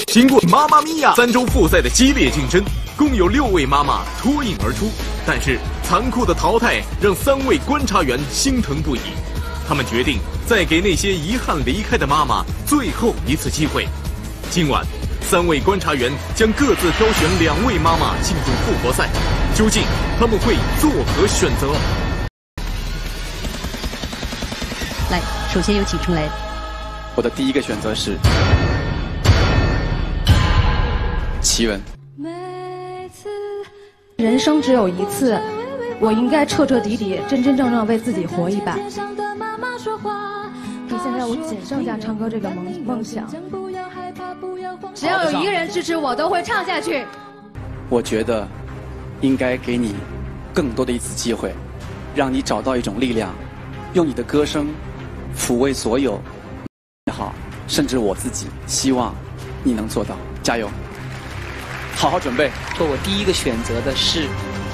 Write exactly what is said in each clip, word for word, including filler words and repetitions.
经过妈妈咪呀三周复赛的激烈竞争，共有六位妈妈脱颖而出，但是残酷的淘汰让三位观察员心疼不已。他们决定再给那些遗憾离开的妈妈最后一次机会。今晚，三位观察员将各自挑选两位妈妈进入复活赛，究竟他们会作何选择？ 来，首先有请春雷。 我的第一个选择是奇文。 人生只有一次，我应该彻彻底底、真真正正为自己活一把。你现在我仅剩下唱歌这个梦梦想，只要有一个人支持我，都会唱下去。 我觉得应该给你更多的一次机会，让你找到一种力量，用你的歌声抚慰所有也好，甚至我自己，希望你能做到，加油！好好准备。 做我第一个选择的是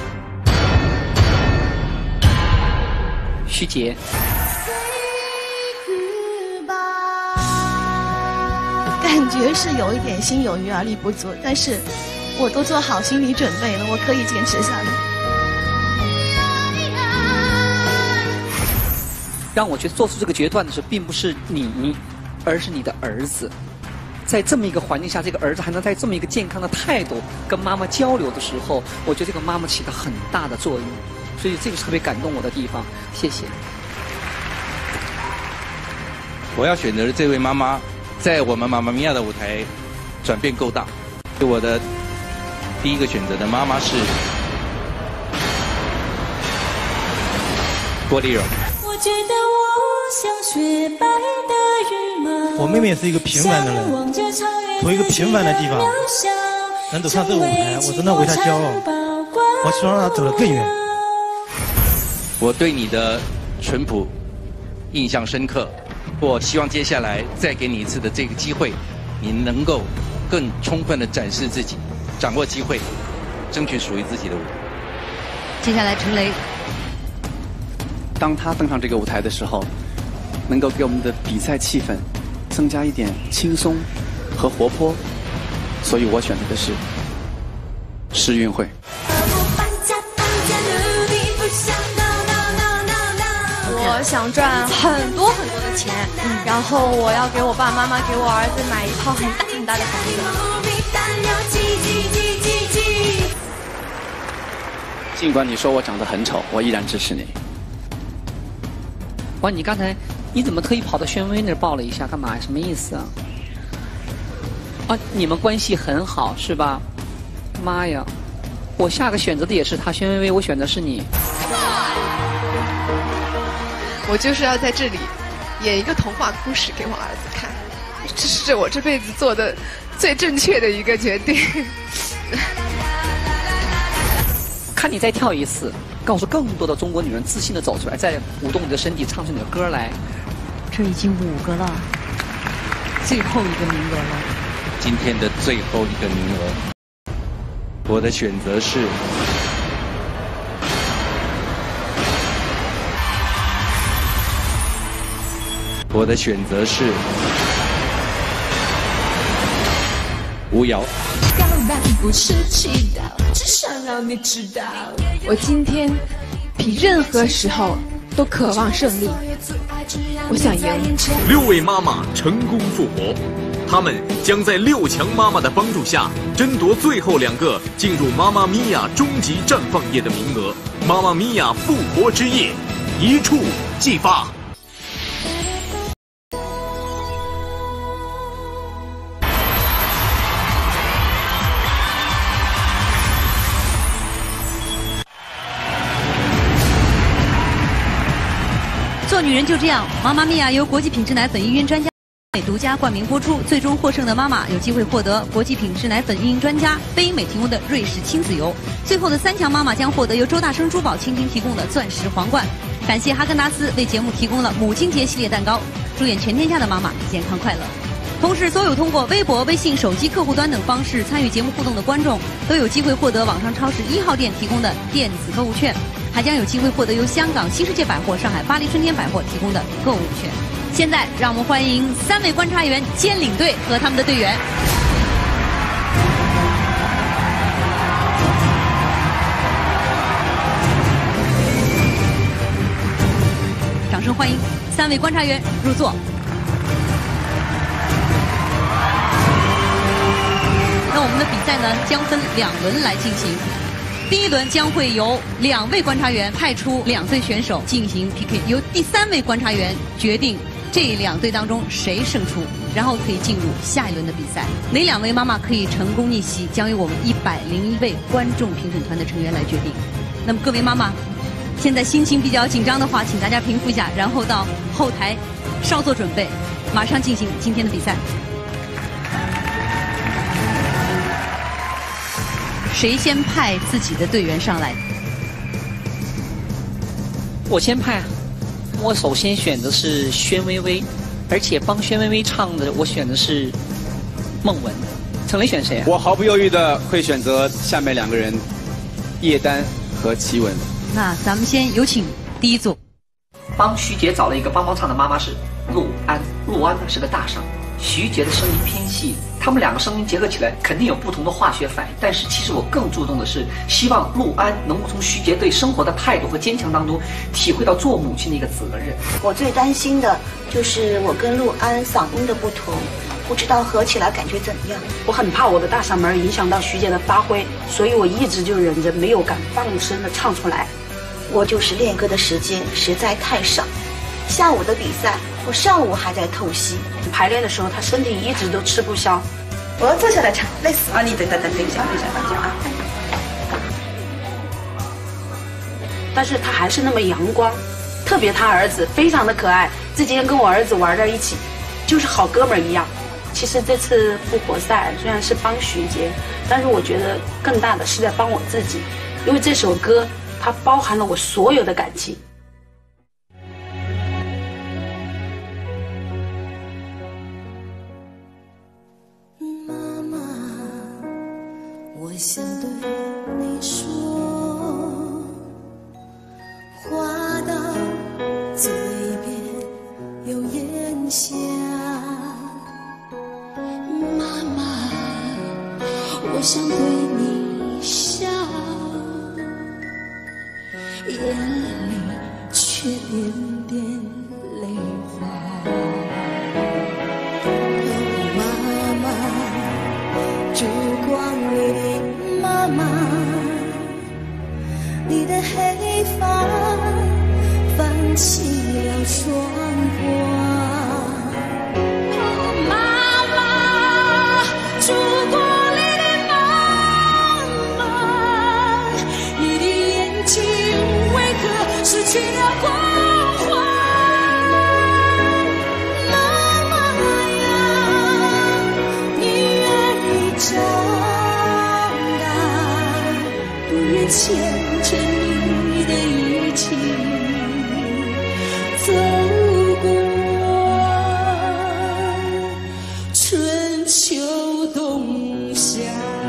徐杰。 感觉是有一点心有余而力不足，但是我都做好心理准备了，我可以坚持下来。 让我觉得做出这个决断的时候，并不是你，而是你的儿子。在这么一个环境下，这个儿子还能在这么一个健康的态度跟妈妈交流的时候，我觉得这个妈妈起了很大的作用，所以这个是特别感动我的地方。谢谢。 我要选择的这位妈妈，在我们妈妈咪呀的舞台转变够大。我的第一个选择的妈妈是郭丽蓉。我觉得我像雪白的羽毛。 我妹妹也是一个平凡的人，从一个平凡的地方能走上这个舞台，我真的为她骄傲。我希望让她走得更远。 我对你的淳朴印象深刻，我希望接下来再给你一次的这个机会，你能够更充分的展示自己，掌握机会，争取属于自己的舞台。 接下来陈雷。 当他登上这个舞台的时候，能够给我们的比赛气氛增加一点轻松和活泼，所以我选择的是诗韵会。 我想赚很多很多的钱，嗯、然后我要给我爸爸妈妈、给我儿子买一套很大很大的房子。 尽管你说我长得很丑，我依然支持你。 哇，你刚才你怎么特意跑到宣威那儿抱了一下，干嘛？什么意思啊？啊，你们关系很好是吧？妈呀，我下个选择的也是他，宣薇薇，我选的是你。 我就是要在这里演一个童话故事给我儿子看，这是我这辈子做的最正确的一个决定。 看你再跳一次，告诉更多的中国女人自信的走出来，再舞动你的身体，唱出你的歌来。 这已经五个了，最后一个名额了。 今天的最后一个名额，我的选择是我的选择是吴瑶。 我今天比任何时候都渴望胜利，我想赢。 六位妈妈成功复活，她们将在六强妈妈的帮助下争夺最后两个进入妈妈咪呀终极绽放夜的名额。妈妈咪呀复活之夜，一触即发。 做女人就这样，妈妈咪呀由国际品质奶粉孕婴专家美独家冠名播出，最终获胜的妈妈有机会获得国际品质奶粉孕婴专家非美提供的瑞士亲子游。最后的三强妈妈将获得由周大生珠宝倾听提供的钻石皇冠。感谢哈根达斯为节目提供了母亲节系列蛋糕，祝愿全天下的妈妈健康快乐。同时，所有通过微博、微信、手机客户端等方式参与节目互动的观众，都有机会获得网上超市一号店提供的电子购物券，还将有机会获得由香港新世界百货、上海巴黎春天百货提供的购物券。现在，让我们欢迎三位观察员兼领队和他们的队员。 声欢迎三位观察员入座。那我们的比赛呢，将分两轮来进行。第一轮将会由两位观察员派出两队选手进行 P K， 由第三位观察员决定这两队当中谁胜出，然后可以进入下一轮的比赛。哪两位妈妈可以成功逆袭，将由我们一百零一位观众评审团的成员来决定。那么各位妈妈，现在心情比较紧张的话，请大家平复一下，然后到后台稍作准备，马上进行今天的比赛。谁先派自己的队员上来？ 我先派。我首先选的是宣薇薇，而且帮宣薇薇唱的，我选的是孟文。陈雷选谁啊？ 我毫不犹豫的会选择下面两个人，叶丹和齐文。 那咱们先有请第一组。 帮徐杰找了一个帮帮唱的妈妈是陆安，陆安呢是个大声，徐杰的声音偏细，他们两个声音结合起来肯定有不同的化学反应。但是其实我更注重的是，希望陆安能够从徐杰对生活的态度和坚强当中，体会到做母亲的一个责任。 我最担心的就是我跟陆安嗓音的不同，不知道合起来感觉怎样。 我很怕我的大嗓门影响到徐杰的发挥，所以我一直就忍着，没有敢放声的唱出来。 我就是练歌的时间实在太少，下午的比赛我上午还在透析， 排练的时候他身体一直都吃不消。 我要坐下来唱，累死了。 啊，你等等等等一下，等一下，等一下啊！但是他还是那么阳光，特别他儿子非常的可爱。这几天跟我儿子玩在一起，就是好哥们儿一样。其实这次复活赛虽然是帮徐杰，但是我觉得更大的是在帮我自己，因为这首歌它包含了我所有的感情。 我想对你说，话到嘴边又咽下。妈妈，我想对你笑，眼里却点点泪花。妈妈，烛光里的妈妈，你的黑发泛起了霜花。妈妈，烛光里的妈妈，你的眼睛为何失去了光环？妈妈呀，女儿长大，不愿牵着你的一起走过春秋冬夏。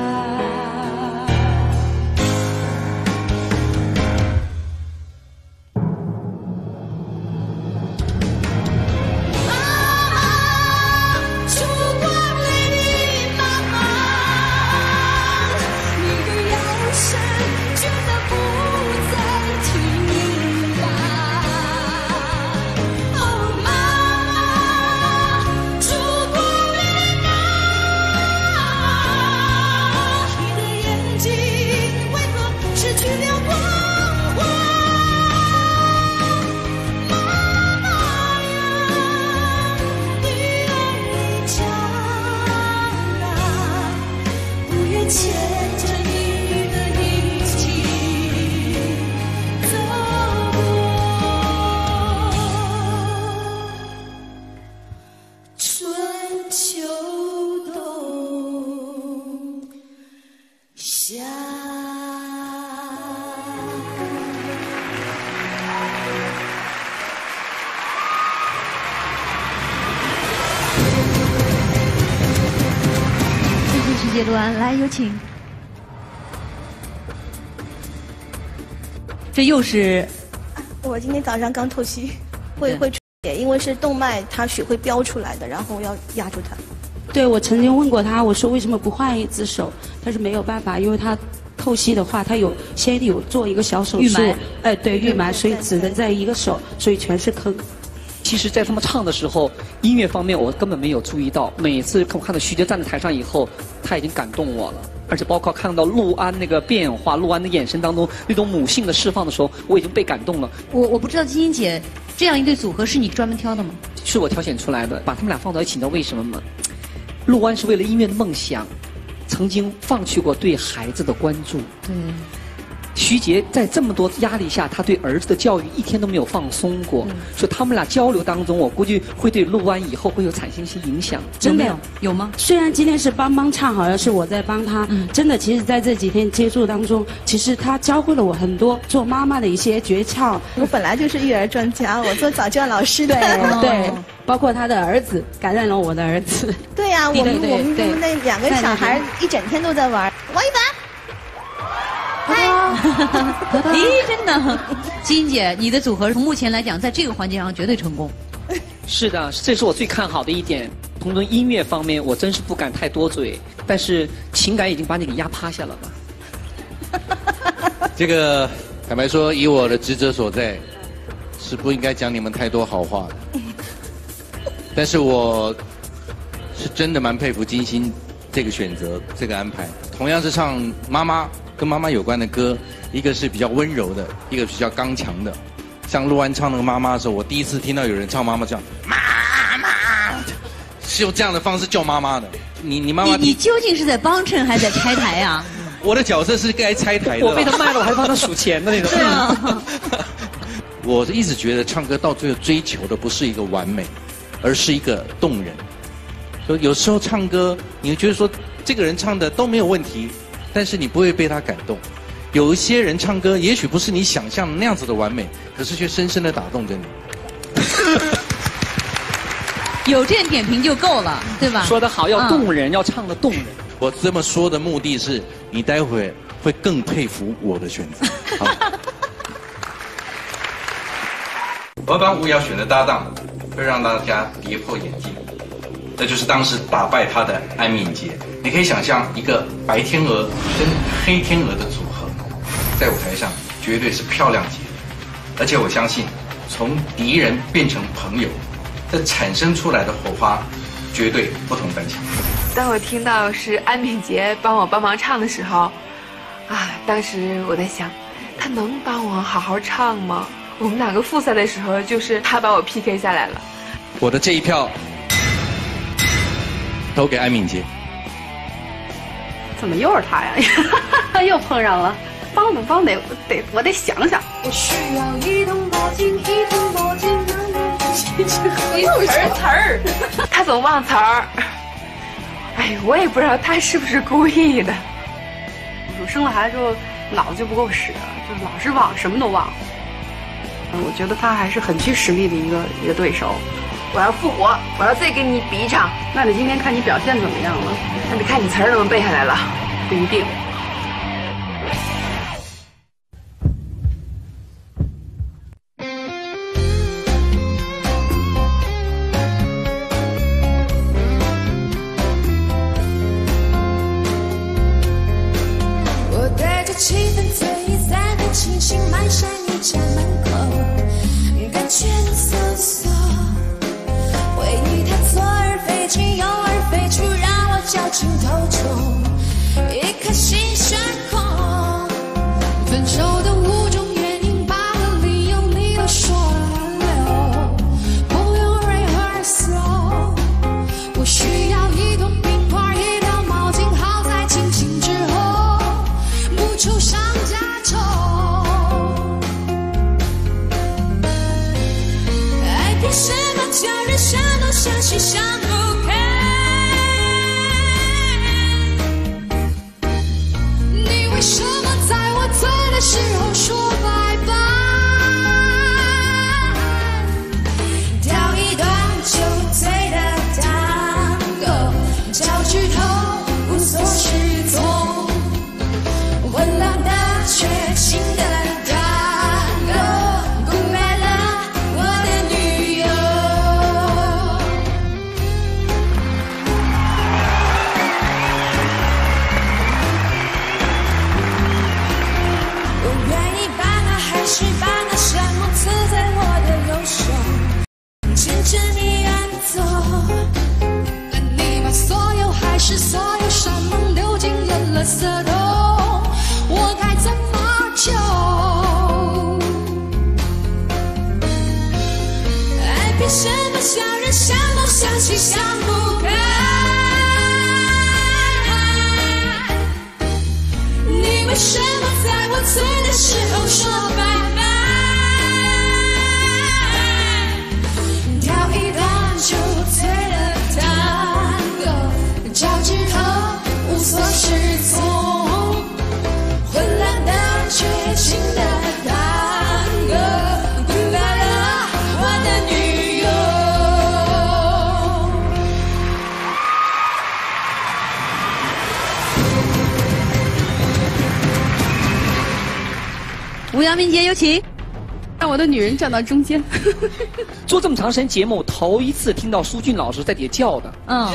阶段来有请。这又是我今天早上刚透析，会会出血，因为是动脉它血会飙出来的，然后要压住它。 对，我曾经问过他，我说为什么不换一只手？他说没有办法，因为他透析的话，他有先有做一个小手术，哎，对，预埋，所以只能在一个手，所以全是坑。 其实，在他们唱的时候，音乐方面我根本没有注意到。每次我看到徐杰站在台上以后，他已经感动我了，而且包括看到陆安那个变化，陆安的眼神当中那种母性的释放的时候，我已经被感动了。 我我不知道金星姐这样一对组合是你专门挑的吗？ 是我挑选出来的，把他们俩放到一起，你知道为什么吗？陆安是为了音乐的梦想，曾经放弃过对孩子的关注。 对。 徐杰在这么多压力下，他对儿子的教育一天都没有放松过，嗯、所以他们俩交流当中，我估计会对陆安以后会有产生一些影响。 真的有有吗？ 虽然今天是帮帮唱，好像是我在帮他，嗯、真的，其实在这几天接触当中，其实他教会了我很多做妈妈的一些诀窍。 我本来就是育儿专家，我做早教老师的， 对对，包括他的儿子感染了我的儿子。 对呀、啊，我们我们我们那两个小孩一整天都在玩，王一凡。 咦，真的，金姐，你的组合从目前来讲，在这个环节上绝对成功。 是的，这是我最看好的一点。从从音乐方面，我真是不敢太多嘴，但是情感已经把你给压趴下了吧。 这个坦白说，以我的职责所在，是不应该讲你们太多好话的。但是我是真的蛮佩服金星这个选择，这个安排。同样是唱妈妈。跟妈妈有关的歌，一个是比较温柔的，一个比较刚强的。像陆安唱那个妈妈的时候，我第一次听到有人唱妈妈这样，妈妈，是用这样的方式叫妈妈的。你你妈妈， 你你究竟是在帮衬还是在拆台啊？ 我的角色是该拆台的。 我被他卖了，我还帮他数钱的那种。 对啊。 我一直觉得唱歌到最后追求的不是一个完美，而是一个动人。所以有时候唱歌，你会觉得说这个人唱的都没有问题。但是你不会被他感动，有一些人唱歌也许不是你想象的那样子的完美，可是却深深的打动着你。 有这样点评就够了，对吧？ 说得好，要动人，嗯、要唱得动人。 我这么说的目的是，你待会会更佩服我的选择。好。我把吴瑶选的搭档，会让大家跌破眼镜。这就是当时打败他的安敏杰。你可以想象一个白天鹅跟黑天鹅的组合，在舞台上绝对是漂亮极了。而且我相信，从敌人变成朋友，这产生出来的火花，绝对不同凡响。 当我听到是安敏杰帮我帮忙唱的时候，啊，当时我在想，他能帮我好好唱吗？我们两个复赛的时候，就是他把我 P K 下来了。 我的这一票投给安敏杰。 怎么又是他呀？又碰上了，帮不帮得得我得想想。我需要一通报警，一通报警， 又是词儿，他总忘词儿。哎，我也不知道他是不是故意的。 我生了孩子之后，脑子就不够使，就是老是忘，什么都忘。我觉得他还是很具实力的一个一个对手。 我要复活，我要再跟你比一场。 那得今天看你表现怎么样了。 那得看你词儿能不能背下来了。 不一定。 我带着气氛醉意在很清醒迈向你家门口，感觉能搜索。回忆它左耳飞进右耳飞出，让我绞尽头中，一颗心悬空。分手的五种原因，八个理由你都说了，不用 rehearsal。我需要一桶冰块，一条毛巾，好在清醒之后不愁上加愁。爱凭什么叫人想东想西想不开？ 色痛，我该怎么救？爱凭什么相认相懂相惜相不开？你为什么在我醉的时候说拜拜？跳一段就醉了探戈，脚趾头无所适从，混乱的绝情的探戈，古老了我的女友。 吴阳明杰有请。 让我的女人站到中间。 做这么长时间节目，头一次听到舒俊老师在底下叫的。 嗯。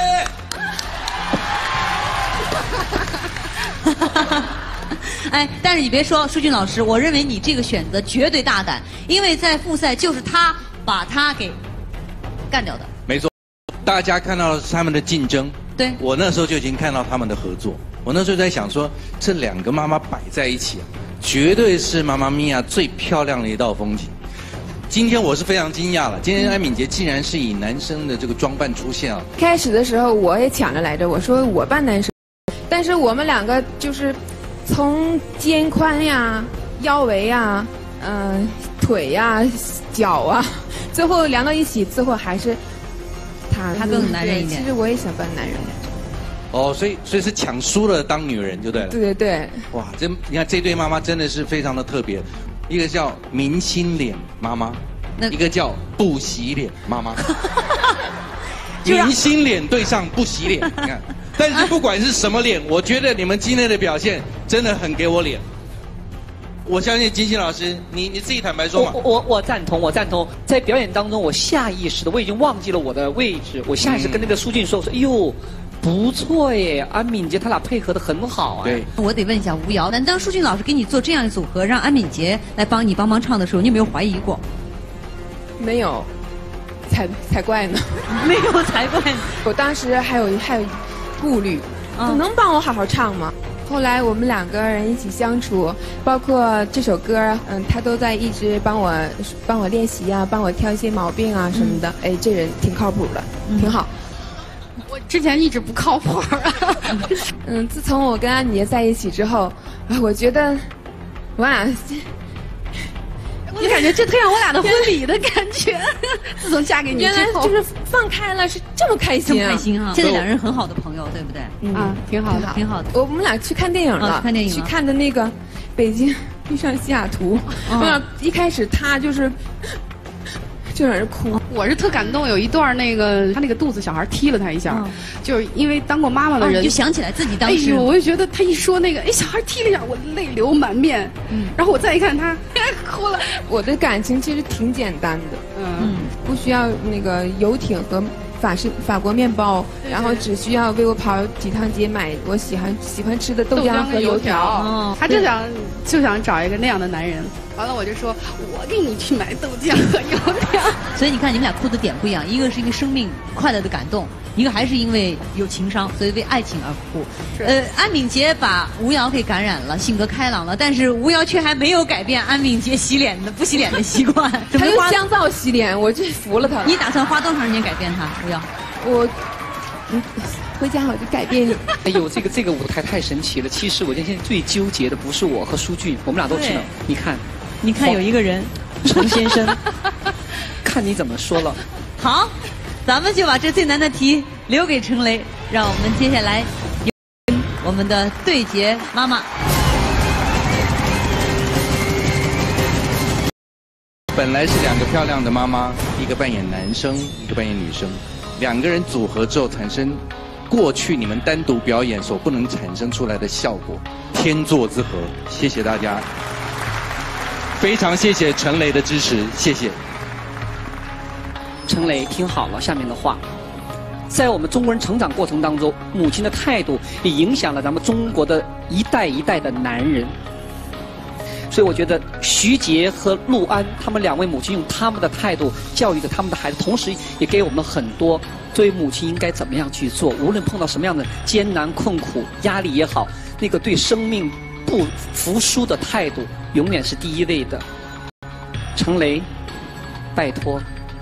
哎，但是你别说，舒俊老师，我认为你这个选择绝对大胆，因为在复赛就是他把他给干掉的。 没错，大家看到的是他们的竞争。 对。 我那时候就已经看到他们的合作。我那时候在想说，这两个妈妈摆在一起啊，绝对是妈妈咪呀最漂亮的一道风景。今天我是非常惊讶了，今天安敏杰竟然是以男生的这个装扮出现了。 开始的时候我也抢着来着，我说我扮男生，但是我们两个就是从肩宽呀、腰围呀、嗯、呃、腿呀、脚啊，最后量到一起，最后还是他他更男人一点。 其实我也想扮男人。 哦，所以所以是抢输了当女人就对了。 对对对。 哇，这你看这对妈妈真的是非常的特别，一个叫明星脸妈妈，一个叫不洗脸妈妈。明星脸对上不洗脸，你看。但是不管是什么脸，我觉得你们今天的表现真的很给我脸。我相信金星老师，你你自己坦白说嘛。 我我我赞同，我赞同。在表演当中，我下意识的我已经忘记了我的位置，我下意识跟那个舒俊说：“我说，哎呦。”不错耶，安敏杰他俩配合的很好哎。 对， 我得问一下吴瑶，难当舒俊老师给你做这样的组合，让安敏杰来帮你帮忙唱的时候，你有没有怀疑过？ 没有，才才怪呢。 没有才怪呢。 我当时还有还有顾虑，嗯、你能帮我好好唱吗？后来我们两个人一起相处，包括这首歌，嗯，他都在一直帮我帮我练习啊，帮我挑一些毛病啊什么的。嗯、哎，这人挺靠谱的，嗯、挺好。 我之前一直不靠谱啊。 嗯，自从我跟安敏杰在一起之后，我觉得我俩， 我感觉这特像我俩的婚礼的感觉。自从嫁给你之后， 原来就是放开了，是这么开心啊！这么开心啊！现在两人很好的朋友，对不对？ 嗯，啊，挺好的， 挺好的。 我们俩去看电影了， 看电影去看的那个《北京遇上西雅图》。嗯，一开始他就是。就在那哭， 我是特感动。有一段那个他那个肚子小孩踢了他一下，嗯、就是因为当过妈妈的人， 哦、就想起来自己当时。 哎呦，我就觉得他一说那个，哎，小孩踢了一下，我泪流满面。嗯，然后我再一看他，哭了。 我的感情其实挺简单的，嗯，不需要那个游艇和法式法国面包，然后只需要为我跑几趟街买我喜欢喜欢吃的豆浆和油条。 哦，他就想就想找一个那样的男人。完了，我就说，我给你去买豆浆和油条。 所以你看，你们俩哭的点不一样，一个是因为生命快乐的感动，一个还是因为有情伤，所以为爱情而哭。呃，安敏杰把吴瑶给感染了，性格开朗了，但是吴瑶却还没有改变安敏杰洗脸的不洗脸的习惯。 他就香皂洗脸，我就服了他了。 你打算花多长时间改变他，吴瑶？ 我，嗯。回家我就改变你。 哎呦，这个这个舞台太神奇了！其实我现在最纠结的不是我和舒俊，我们俩都知道。你看， 你看有一个人， 陈先生，看你怎么说了。 好，咱们就把这最难的题留给陈雷，让我们接下来有我们的对决妈妈。 本来是两个漂亮的妈妈，一个扮演男生，一个扮演女生。两个人组合之后产生过去你们单独表演所不能产生出来的效果，天作之合。谢谢大家，非常谢谢陈雷的支持，谢谢。 陈雷，听好了下面的话，在我们中国人成长过程当中，母亲的态度也影响了咱们中国的一代一代的男人。 所以我觉得徐杰和陆安他们两位母亲用他们的态度教育着他们的孩子，同时也给我们很多作为母亲应该怎么样去做，无论碰到什么样的艰难困苦压力也好，那个对生命不服输的态度永远是第一位的。程雷，拜托。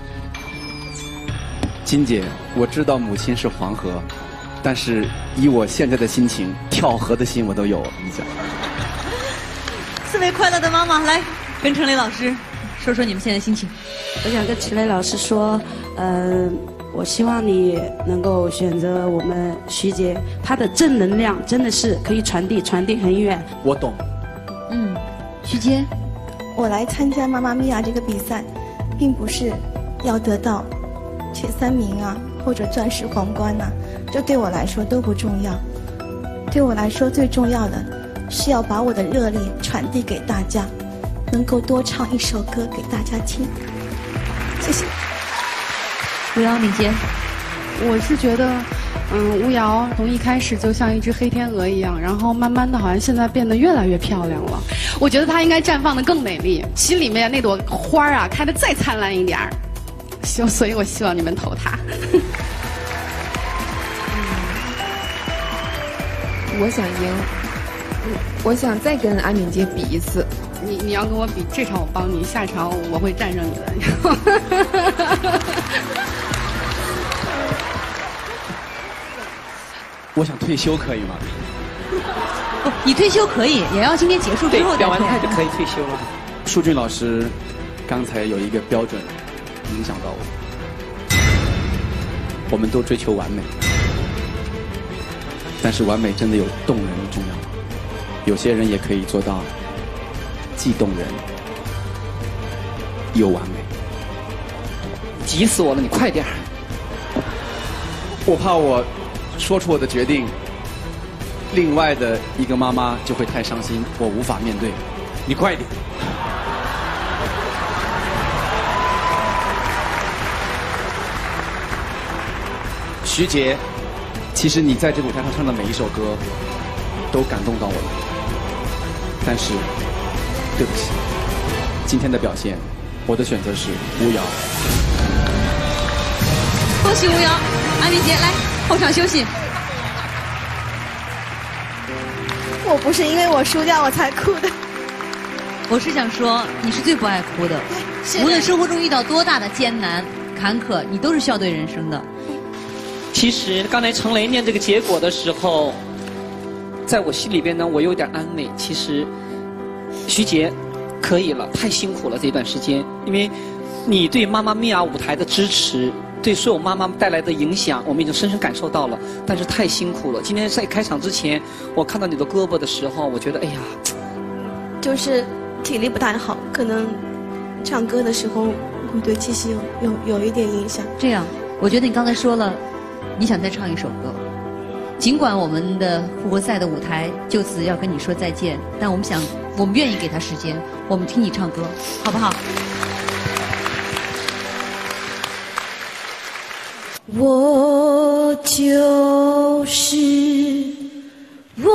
金姐，我知道母亲是黄河，但是以我现在的心情，跳河的心我都有。你想， 四位快乐的妈妈，来跟程雷老师说说你们现在心情。 我想跟程雷老师说，嗯、呃，我希望你能够选择我们徐杰，他的正能量真的是可以传递传递很远。 我懂。 嗯，徐杰， 我来参加妈妈咪呀这个比赛，并不是要得到前三名啊，或者钻石皇冠呐、啊，这对我来说都不重要。对我来说最重要的是要把我的热力传递给大家，能够多唱一首歌给大家听。谢谢。 吴瑶，敏捷， 我是觉得，嗯，吴瑶从一开始就像一只黑天鹅一样，然后慢慢的好像现在变得越来越漂亮了。我觉得她应该绽放的更美丽，心里面那朵花啊开得再灿烂一点儿。希，所以我希望你们投她。 我想赢，我想再跟安敏杰比一次。 你你要跟我比，这场我帮你，下场我会战胜你的。 我想退休可以吗？ 不，你退休可以，也要今天结束之后再退。 表完态就可以退休了。 舒俊老师刚才有一个标准影响到我，我们都追求完美。但是完美真的有动人重要，有些人也可以做到既动人又完美。 急死我了，你快点儿！ 我怕我说出我的决定，另外的一个妈妈就会太伤心，我无法面对。你快点！徐杰。其实你在这个舞台上唱的每一首歌，都感动到我了。但是，对不起，今天的表现，我的选择是吴瑶。 恭喜吴瑶，安敏杰，来后场休息。 我不是因为我输掉我才哭的。 我是想说，你是最不爱哭的，无论生活中遇到多大的艰难坎坷，你都是笑对人生的。 其实刚才程雷念这个结果的时候，在我心里边呢，我有点安慰。其实徐杰可以了，太辛苦了这段时间，因为你对妈妈咪呀舞台的支持，对所有妈妈带来的影响，我们已经深深感受到了。但是太辛苦了。今天在开场之前，我看到你的胳膊的时候，我觉得哎呀， 就是体力不太好，可能唱歌的时候会对气息有有有一点影响。 这样，我觉得你刚才说了。你想再唱一首歌，尽管我们的复活赛的舞台就此要跟你说再见，但我们想，我们愿意给他时间，我们听你唱歌，好不好？ 我就是我，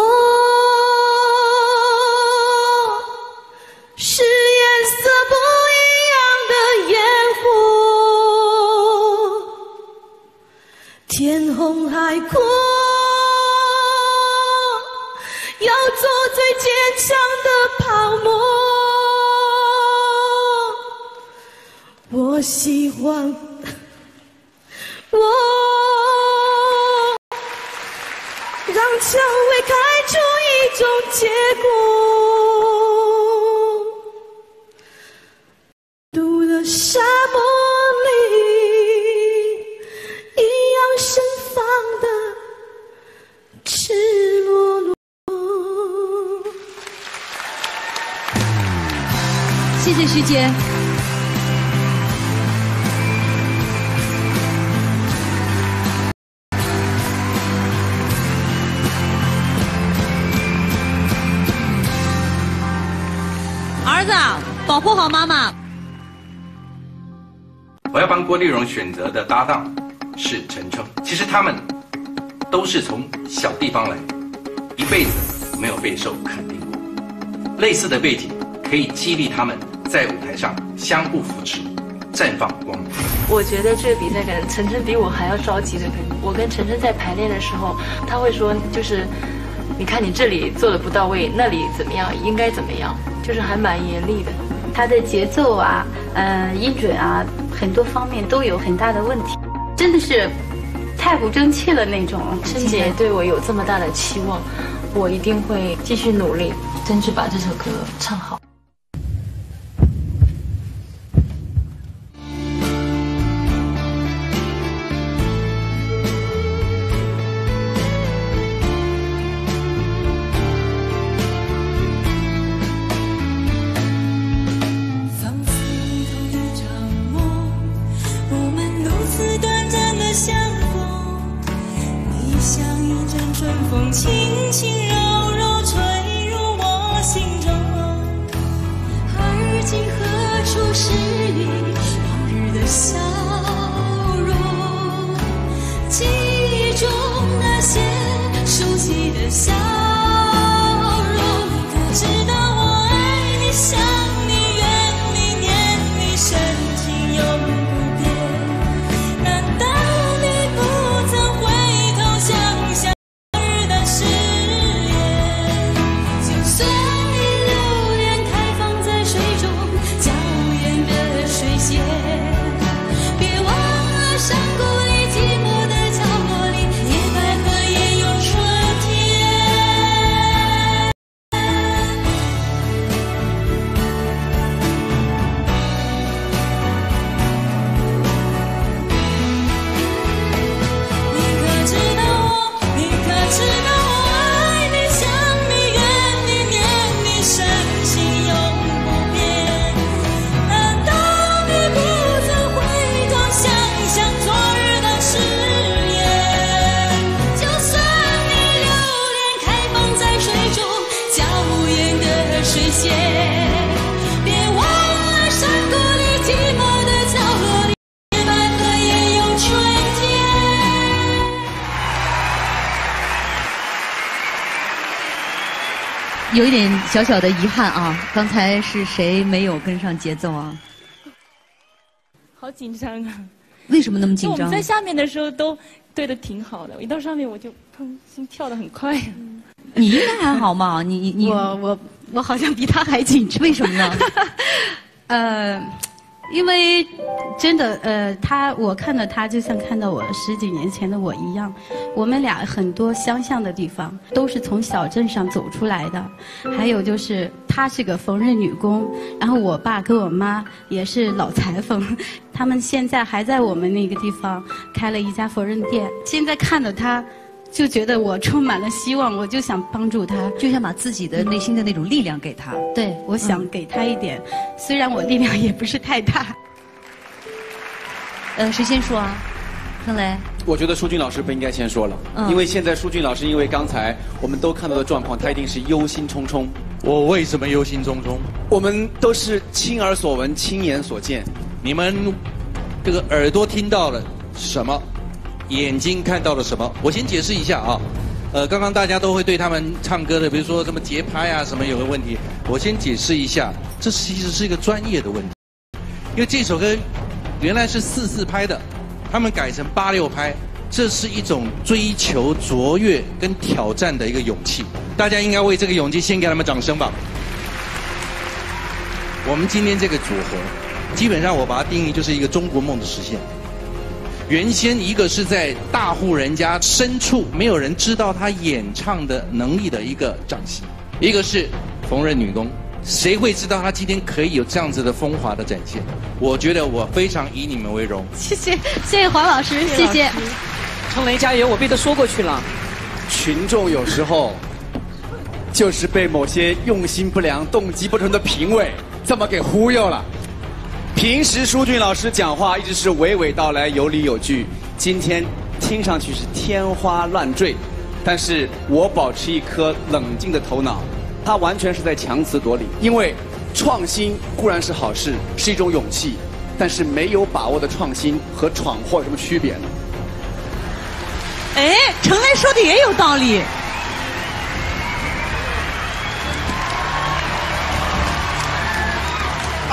是颜色不一样的烟火。天空海阔，要做最坚强的泡沫。我喜欢我，让蔷薇开出一种结果。渡了沙漠里一样盛放的赤裸裸。 谢谢徐杰。儿子，保护好妈妈。 我要帮郭丽蓉选择的搭档是陈冲。其实他们都是从小地方来，一辈子没有备受肯定过。类似的背景可以激励他们在舞台上相互扶持，绽放光芒。 我觉得这个比赛感，晨晨比我还要着急的。我跟晨晨在排练的时候，他会说，就是你看你这里做的不到位，那里怎么样，应该怎么样，就是还蛮严厉的。 他的节奏啊，呃，音准啊，很多方面都有很大的问题，真的是太不争气了那种。 琛姐对我有这么大的期望，我一定会继续努力，争取把这首歌唱好。 轻轻柔柔吹入我心中，而今何处是你往日的笑容？记忆中那些熟悉的笑容，可知道我爱你、想你、怨你、念你，深情永不变。难道你不曾回头想想？ 有一点小小的遗憾啊，刚才是谁没有跟上节奏啊？ 好紧张啊！ 为什么那么紧张？ 我们在下面的时候都对的挺好的，我一到上面我就砰，心跳得很快。 你应该还好嘛？你你你， 我我我好像比他还紧张， 为什么呢？ 呃，因为真的呃，他我看到他就像看到我十几年前的我一样，我们俩很多相像的地方，都是从小镇上走出来的。还有就是她是个缝纫女工，然后我爸跟我妈也是老裁缝，他们现在还在我们那个地方开了一家缝纫店。现在看到他，就觉得我充满了希望，我就想帮助他， 就想把自己的内心的那种力量给他。 对，我想给他一点，嗯、虽然我力量也不是太大。 呃，谁先说啊？郑雷。 我觉得舒俊老师不应该先说了， 嗯、 因为现在舒俊老师因为刚才我们都看到的状况，他一定是忧心忡忡。 我为什么忧心忡忡？ 我们都是亲耳所闻、亲眼所见。 你们这个耳朵听到了什么？眼睛看到了什么？我先解释一下啊，呃，刚刚大家都会对他们唱歌的，比如说什么节拍啊什么有个问题，我先解释一下，这其实是一个专业的问题，因为这首歌原来是四四拍的，他们改成八六拍，这是一种追求卓越跟挑战的一个勇气，大家应该为这个勇气先给他们掌声吧。我们今天这个组合，基本上我把它定义就是一个中国梦的实现。原先一个是在大户人家深处没有人知道他演唱的能力的一个掌戏，一个是缝纫女工，谁会知道他今天可以有这样子的风华的展现？我觉得我非常以你们为荣。 谢谢，谢谢黄老师，谢谢。 程雷加油，我被他说过去了。 群众有时候就是被某些用心不良、动机不纯的评委这么给忽悠了。平时舒俊老师讲话一直是娓娓道来、有理有据，今天听上去是天花乱坠，但是我保持一颗冷静的头脑，他完全是在强词夺理。因为创新固然是好事，是一种勇气，但是没有把握的创新和闯祸有什么区别呢？ 哎，程雷说的也有道理。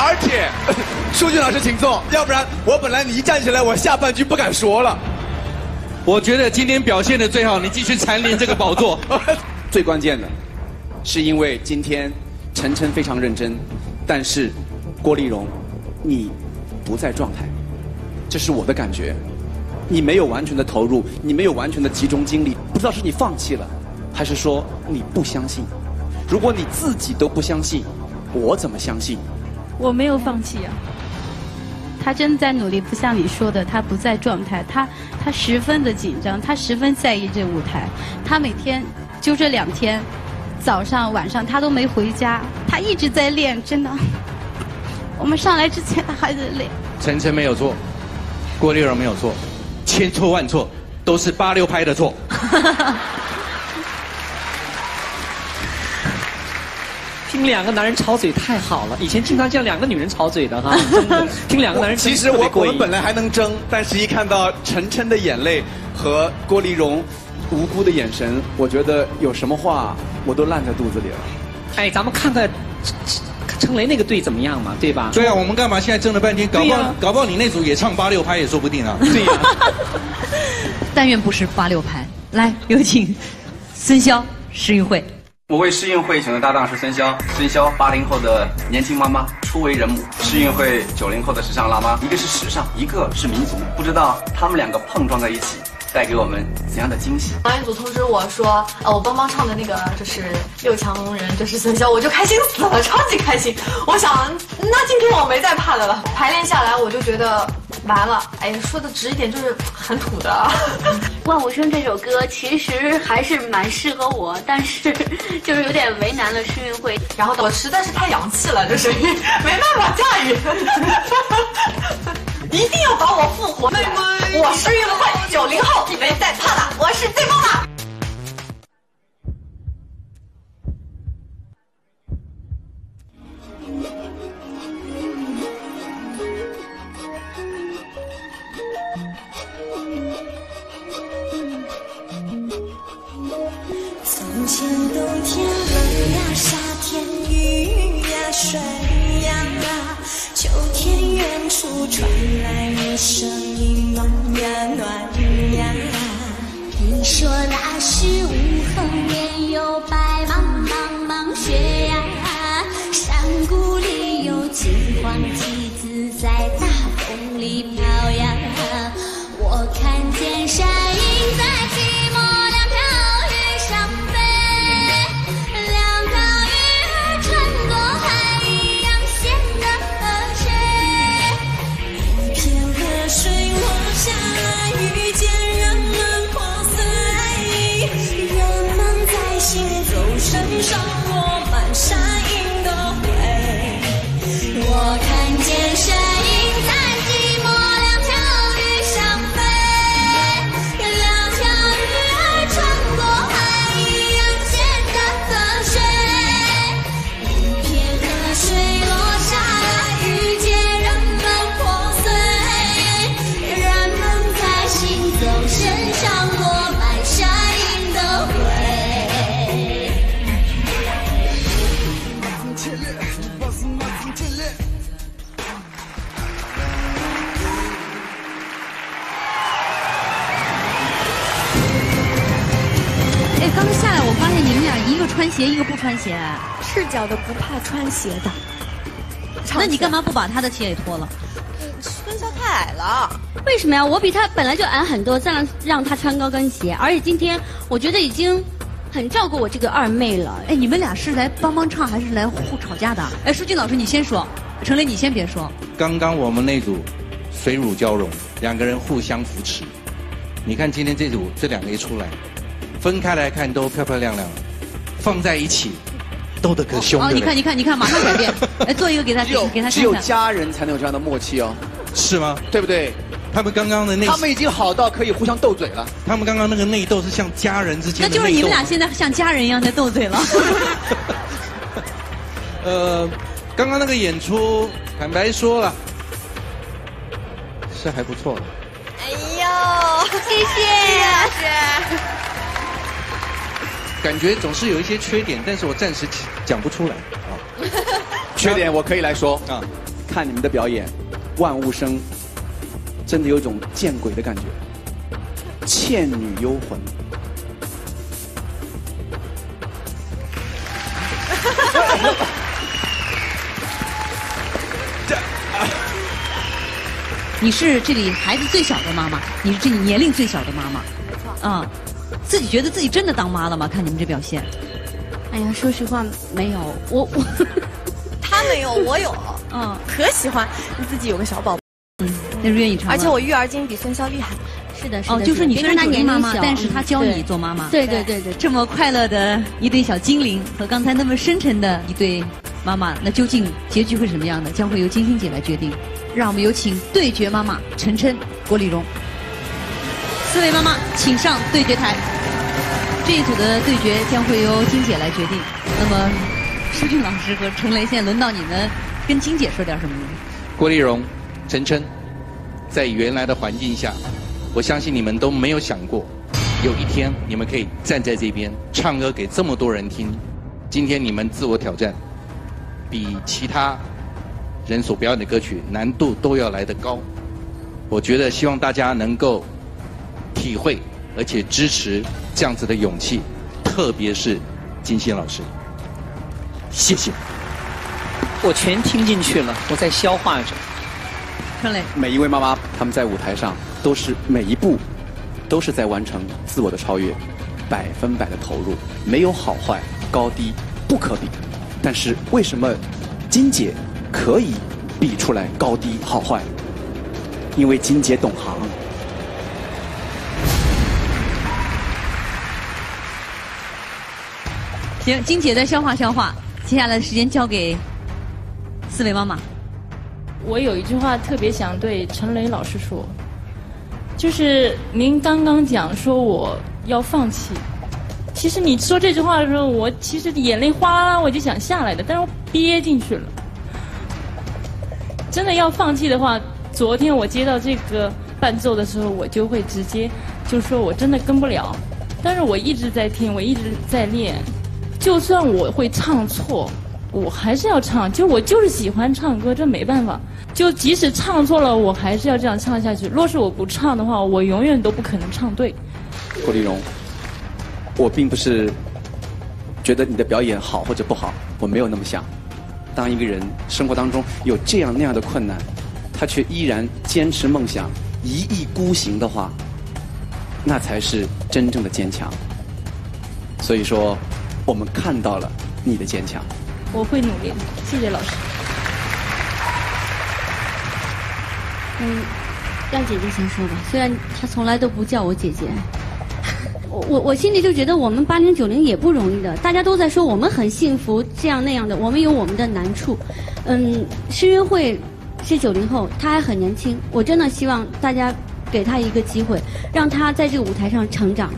而且，舒俊老师请坐，要不然我本来你一站起来，我下半句不敢说了。 我觉得今天表现的最好，你继续蝉联这个宝座。 最关键的，是因为今天晨晨非常认真，但是郭丽蓉，你不在状态，这是我的感觉。你没有完全的投入，你没有完全的集中精力，不知道是你放弃了，还是说你不相信。如果你自己都不相信，我怎么相信？ 我没有放弃啊。他真的在努力，不像你说的，他不在状态，他他十分的紧张，他十分在意这舞台，他每天就这两天，早上晚上他都没回家，他一直在练，真的。我们上来之前他还在练。 晨晨没有错，郭丽蓉没有错，千错万错都是八六拍的错。 听两个男人吵嘴太好了，以前经常见两个女人吵嘴的哈，真的听两个男人其实我我们本来还能争，但是一看到晨晨的眼泪和郭丽蓉无辜的眼神，我觉得有什么话我都烂在肚子里了。 哎，咱们看看陈雷那个队怎么样嘛，对吧？ 对啊，我们干嘛现在争了半天？搞不好、啊、搞不好你那组也唱八六拍也说不定啊。 对呀、啊。 但愿不是八六拍。来，有请孙骁、施运慧。 我为施运慧选的搭档是孙骁，孙骁八零后的年轻妈妈，初为人母；施运慧九零后的时尚辣妈，一个是时尚，一个是民族，不知道他们两个碰撞在一起，带给我们怎样的惊喜？ 导演组通知我说，呃，我帮忙唱的那个就是六强人，就是孙骁，我就开心死了，超级开心。我想，那今天我没再怕的了。排练下来，我就觉得完了，哎呀，说的直一点就是很土的。 《万物生》这首歌其实还是蛮适合我，但是就是有点为难了施运慧。 然后我实在是太洋气了，这声音没办法驾驭。一定要把我复活！妹妹，我施运慧，九零后，没再怕了，我是最棒的。 从前冬天冷呀，夏天雨呀，水呀，秋天远处传来你声音，暖呀暖呀。你说那是午后面有白茫茫茫雪呀，山谷里有金黄旗子在大风里飘呀。我看见山鹰在寂寞两条鱼上飞，两条鱼儿穿过海一样咸的河水，一片河水落下来，遇见人们破碎，人们在行走身上落满山鹰的灰。我看见山鹰在寂寞两条鱼上飞，两条鱼儿穿过海一样咸的河水，一片河水落下来，遇见人们破碎，人们在行走身上落满山鹰的灰。 哎，刚才下来我发现你们俩一个穿鞋，一个不穿鞋。 赤脚的不怕穿鞋的。 那你干嘛不把他的鞋也脱了？ 孙骁太矮了。 为什么呀？我比他本来就矮很多，再让让他穿高跟鞋，而且今天我觉得已经很照顾我这个二妹了。 哎，你们俩是来帮帮唱，还是来互吵架的？哎，舒俊老师你先说，程雷你先别说。 刚刚我们那组水乳交融，两个人互相扶持。你看今天这组这两个一出来，分开来看都漂漂亮亮，放在一起斗得可凶的。 哦，你看你看你看，马上改变。哎，做一个给他给他看看。 只有家人才能有这样的默契哦。 是吗？ 对不对？ 他们刚刚的内， 他们已经好到可以互相斗嘴了。 他们刚刚那个内斗是像家人之间的内斗。 那就是你们俩现在像家人一样在斗嘴了。 呃，刚刚那个演出，坦白说了，是还不错的。 哎呦，谢谢老师。 感觉总是有一些缺点，但是我暂时讲不出来啊。 缺点我可以来说啊。 看你们的表演，万物生真的有种见鬼的感觉，倩女幽魂。 你是这里孩子最小的妈妈，你是这里年龄最小的妈妈， 没错。 啊，自己觉得自己真的当妈了吗？看你们这表现。 哎呀，说实话没有，我我他没有，我有， 嗯， 可喜欢自己有个小宝宝， 嗯，那是愿意成。 而且我育儿经比孙潇厉害。 是的，是的。 哦，就是你虽然他年龄小，但是他教你对做妈妈。 对对对对， 这么快乐的一对小精灵和刚才那么深沉的一对妈妈，那究竟结局会什么样呢？将会由金星姐来决定。让我们有请对决妈妈陈琛、郭丽蓉四位妈妈，请上对决台。这一组的对决将会由金姐来决定。那么，舒俊老师和程雷，现在轮到你们跟金姐说点什么呢？ 郭丽蓉、陈琛，在原来的环境下，我相信你们都没有想过，有一天你们可以站在这边唱歌给这么多人听。今天你们自我挑战，比其他人所表演的歌曲难度都要来得高。我觉得希望大家能够体会，而且支持这样子的勇气，特别是金星老师。谢谢。 我全听进去了，我在消化着。 程雷， 每一位妈妈，她们在舞台上都是每一步都是在完成自我的超越，百分百的投入，没有好坏高低不可比。但是为什么金姐可以比出来高低好坏？因为金姐懂行。 行，金姐再消化消化，接下来的时间交给四位妈妈。 我有一句话特别想对陈雷老师说，就是您刚刚讲说我要放弃，其实你说这句话的时候，我其实眼泪哗啦啦我就想下来的，但是我憋进去了。真的要放弃的话，昨天我接到这个伴奏的时候，我就会直接就说我真的跟不了。但是我一直在听，我一直在练，就算我会唱错，我还是要唱。就我就是喜欢唱歌，这没办法。就即使唱错了，我还是要这样唱下去。若是我不唱的话，我永远都不可能唱对。 郭丽蓉，我并不是觉得你的表演好或者不好，我没有那么想。当一个人生活当中有这样那样的困难，他却依然坚持梦想，一意孤行的话，那才是真正的坚强。所以说，我们看到了你的坚强。 我会努力的，谢谢老师。 嗯，让姐姐先说吧，虽然她从来都不叫我姐姐。我我我心里就觉得我们八零九零也不容易的，大家都在说我们很幸福，这样那样的，我们有我们的难处。嗯，施约慧是九零后，她还很年轻，我真的希望大家给她一个机会，让她在这个舞台上成长。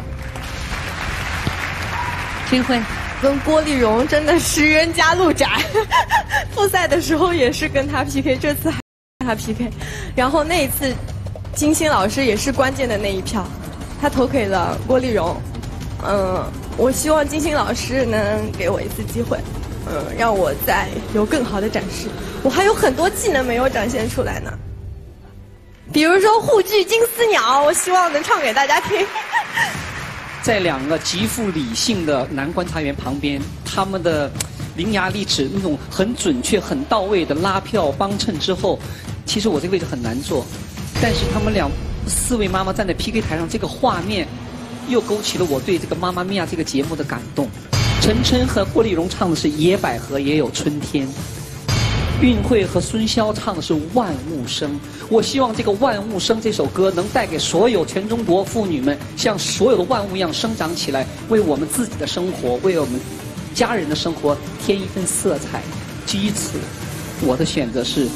施约慧跟郭丽蓉真的是冤家路窄，复赛的时候也是跟她 P K， 这次还跟她 P K， 然后那一次金星老师也是关键的那一票，他投给了郭丽蓉。嗯，我希望金星老师能给我一次机会，嗯，让我再有更好的展示。我还有很多技能没有展现出来呢，比如说沪剧《金丝鸟》，我希望能唱给大家听。 在两个极富理性的男观察员旁边，他们的伶牙俐齿、那种很准确、很到位的拉票帮衬之后，其实我这个位置很难做。但是他们俩四位妈妈站在 P K 台上，这个画面又勾起了我对这个《妈妈咪呀》这个节目的感动。陈琛和郭丽蓉唱的是《野百合也有春天》，韵慧和孙潇唱的是《万物生》。我希望这个《万物生》这首歌能带给所有全中国妇女们，像所有的万物一样生长起来，为我们自己的生活，为我们家人的生活添一份色彩。基于此，我的选择是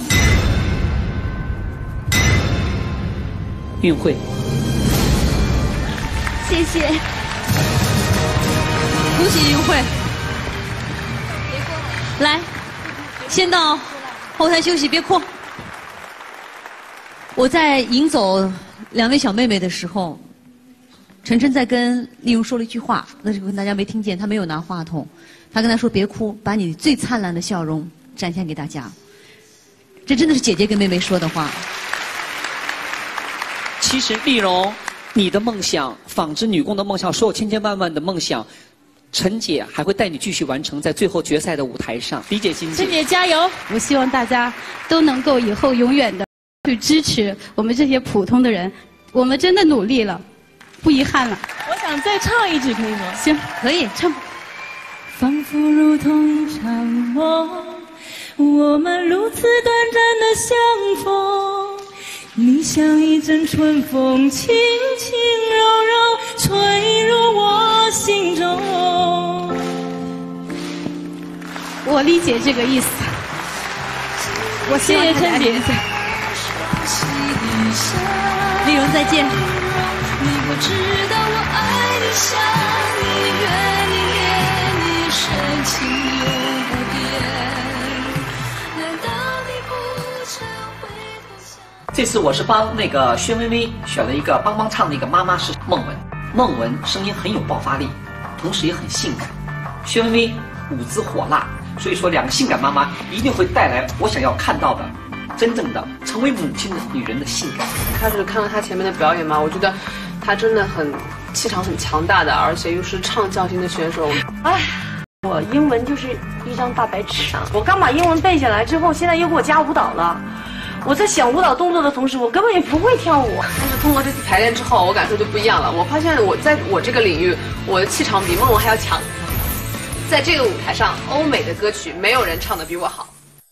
韵慧。 谢谢， 恭喜韵慧。来，先到后台休息，别哭。我在迎走两位小妹妹的时候，陈琛在跟丽蓉说了一句话，那时候大家没听见，她没有拿话筒，她跟她说别哭，把你最灿烂的笑容展现给大家。 这真的是姐姐跟妹妹说的话。 其实丽蓉，你的梦想，纺织女工的梦想，所有千千万万的梦想，陈姐还会带你继续完成在最后决赛的舞台上。李姐、金姐， 陈姐加油！我希望大家都能够以后永远的去支持我们这些普通的人。我们真的努力了，不遗憾了。 我想再唱一句，可以吗？ 行，可以唱。 仿佛如同一场梦，我们如此短暂的相逢，你像一阵春风，轻轻柔柔吹入我心中。 我理解这个意思。我谢谢陈姐。 丽蓉再见。 你不知道我爱你，想你，愿你，念你，深情永不变。难道你不曾回头想？ 这次我是帮那个薛微微选了一个帮帮唱的一个妈妈是孟文，孟文声音很有爆发力，同时也很性感。薛微微舞姿火辣，所以说两个性感妈妈一定会带来我想要看到的。真正的成为母亲的女人的性感。 开始看到她前面的表演嘛，我觉得她真的很气场很强大的，而且又是唱将型的选手。 哎，我英文就是一张大白纸啊！我刚把英文背下来之后，现在又给我加舞蹈了。我在想舞蹈动作的同时，我根本也不会跳舞。 但是通过这次排练之后，我感受就不一样了。我发现我在我这个领域，我的气场比孟文还要强。在这个舞台上，欧美的歌曲没有人唱得比我好。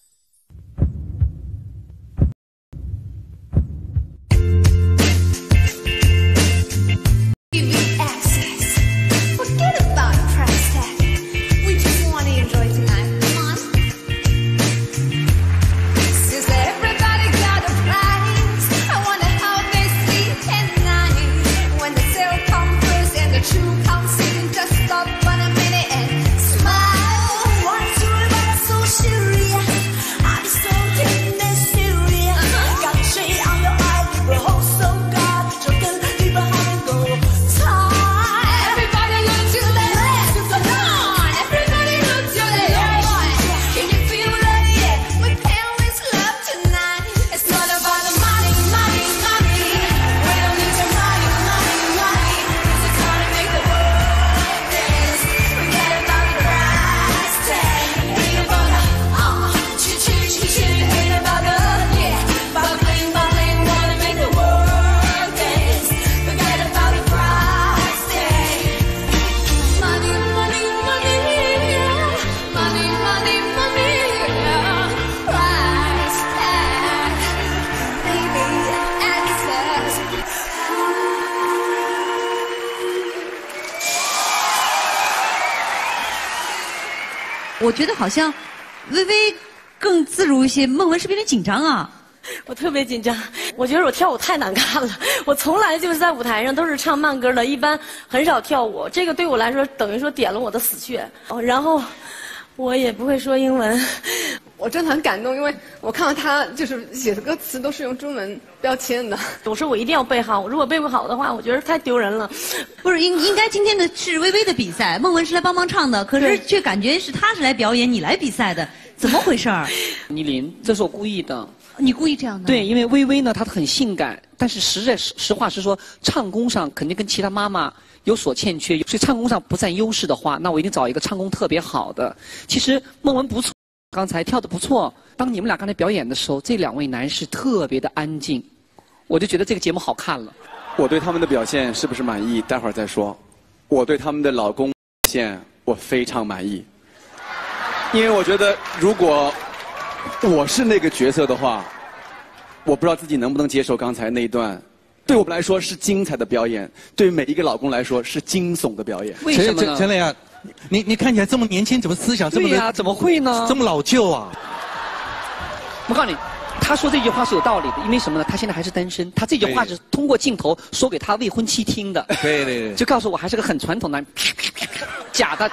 我觉得好像微微更自如一些，孟文是不是有点紧张啊？ 我特别紧张，我觉得我跳舞太难看了。我从来就是在舞台上都是唱慢歌的，一般很少跳舞。这个对我来说等于说点了我的死穴。然后我也不会说英文。 我真的很感动，因为我看到他就是写的歌词都是用中文标签的。 我说我一定要背好，如果背不好的话，我觉得太丢人了。 不是应应该今天的是微微的比赛，孟文是来帮忙唱的，可是却感觉是他是来表演，你来比赛的，怎么回事儿？ 倪琳，这是我故意的。 你故意这样的？ 对，因为微微呢，她很性感，但是实在实实话实说，唱功上肯定跟其他妈妈有所欠缺，所以唱功上不占优势的话，那我一定找一个唱功特别好的。其实孟文不错。刚才跳得不错，当你们俩刚才表演的时候，这两位男士特别的安静，我就觉得这个节目好看了。 我对他们的表现是不是满意？待会儿再说。我对他们的老公表现我非常满意，因为我觉得如果我是那个角色的话，我不知道自己能不能接受刚才那一段。对我们来说是精彩的表演，对于每一个老公来说是惊悚的表演。 为什么呢？ 陈磊啊，你你看起来这么年轻，怎么思想这么对呀、啊？怎么会呢？ 这么老旧啊！ 我告诉你，他说这句话是有道理的，因为什么呢？他现在还是单身，他这句话是通过镜头说给他未婚妻听的。 对对对， 就告诉我还是个很传统的假的。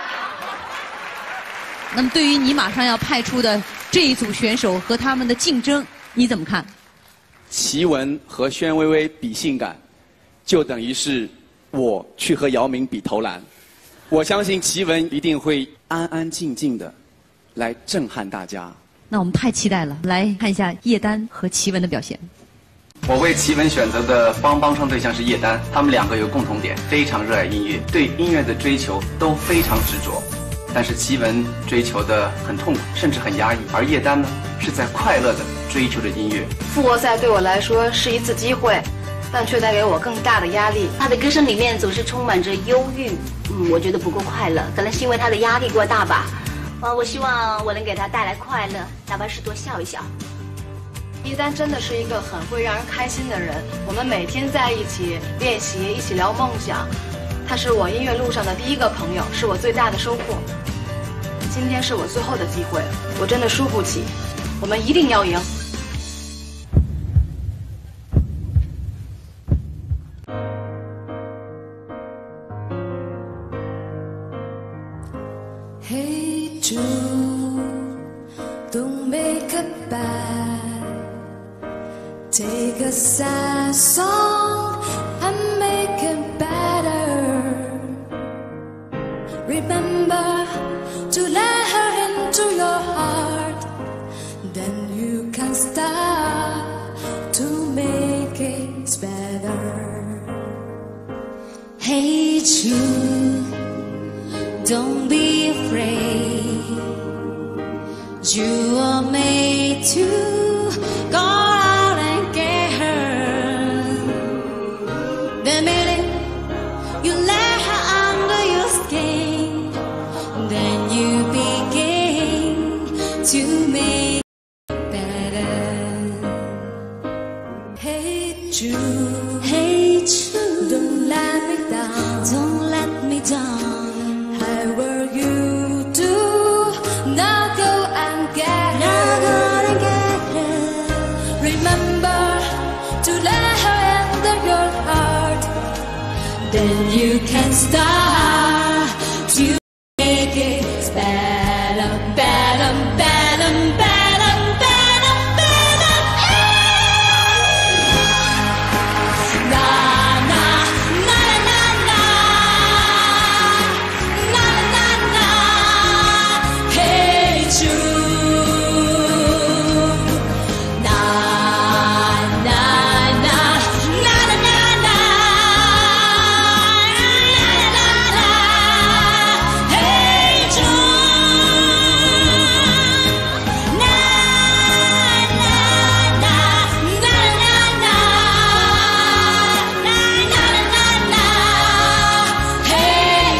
那么，对于你马上要派出的这一组选手和他们的竞争，你怎么看？ 奇文和宣薇薇比性感，就等于是我去和姚明比投篮。我相信奇文一定会安安静静的来震撼大家， 那我们太期待了，来看一下叶丹和齐文的表现。 我为齐文选择的帮帮唱对象是叶丹，他们两个有共同点，非常热爱音乐，对音乐的追求都非常执着。但是齐文追求的很痛苦，甚至很压抑，而叶丹呢，是在快乐的追求着音乐。 复活赛对我来说是一次机会，但却带给我更大的压力。 他的歌声里面总是充满着忧郁，嗯，我觉得不够快乐，可能是因为他的压力过大吧。啊，我希望我能给他带来快乐，哪怕是多笑一笑。 叶丹真的是一个很会让人开心的人，我们每天在一起练习，一起聊梦想。他是我音乐路上的第一个朋友，是我最大的收获。今天是我最后的机会，我真的输不起，我们一定要赢。 Hey Jude, don't make it bad. Take a sad song and make it better. Remember to let her into your heart, then you can start to make it better. Hey Jude, don't be afraid. You are made to go out and get her. The minute you let her under your skin, then you begin to make it better. Hey Jude, hey Jude, don't let me down, don't let me down. Whatever you do, now go and get her. Now go and get her. Remember to let her enter your heart, then you can start to make it better, better, better, better, better, better. Na na na na na na na na. Hey Jude, na na na na na na na na na. Hey Jude, na na na na na na na na na. Hey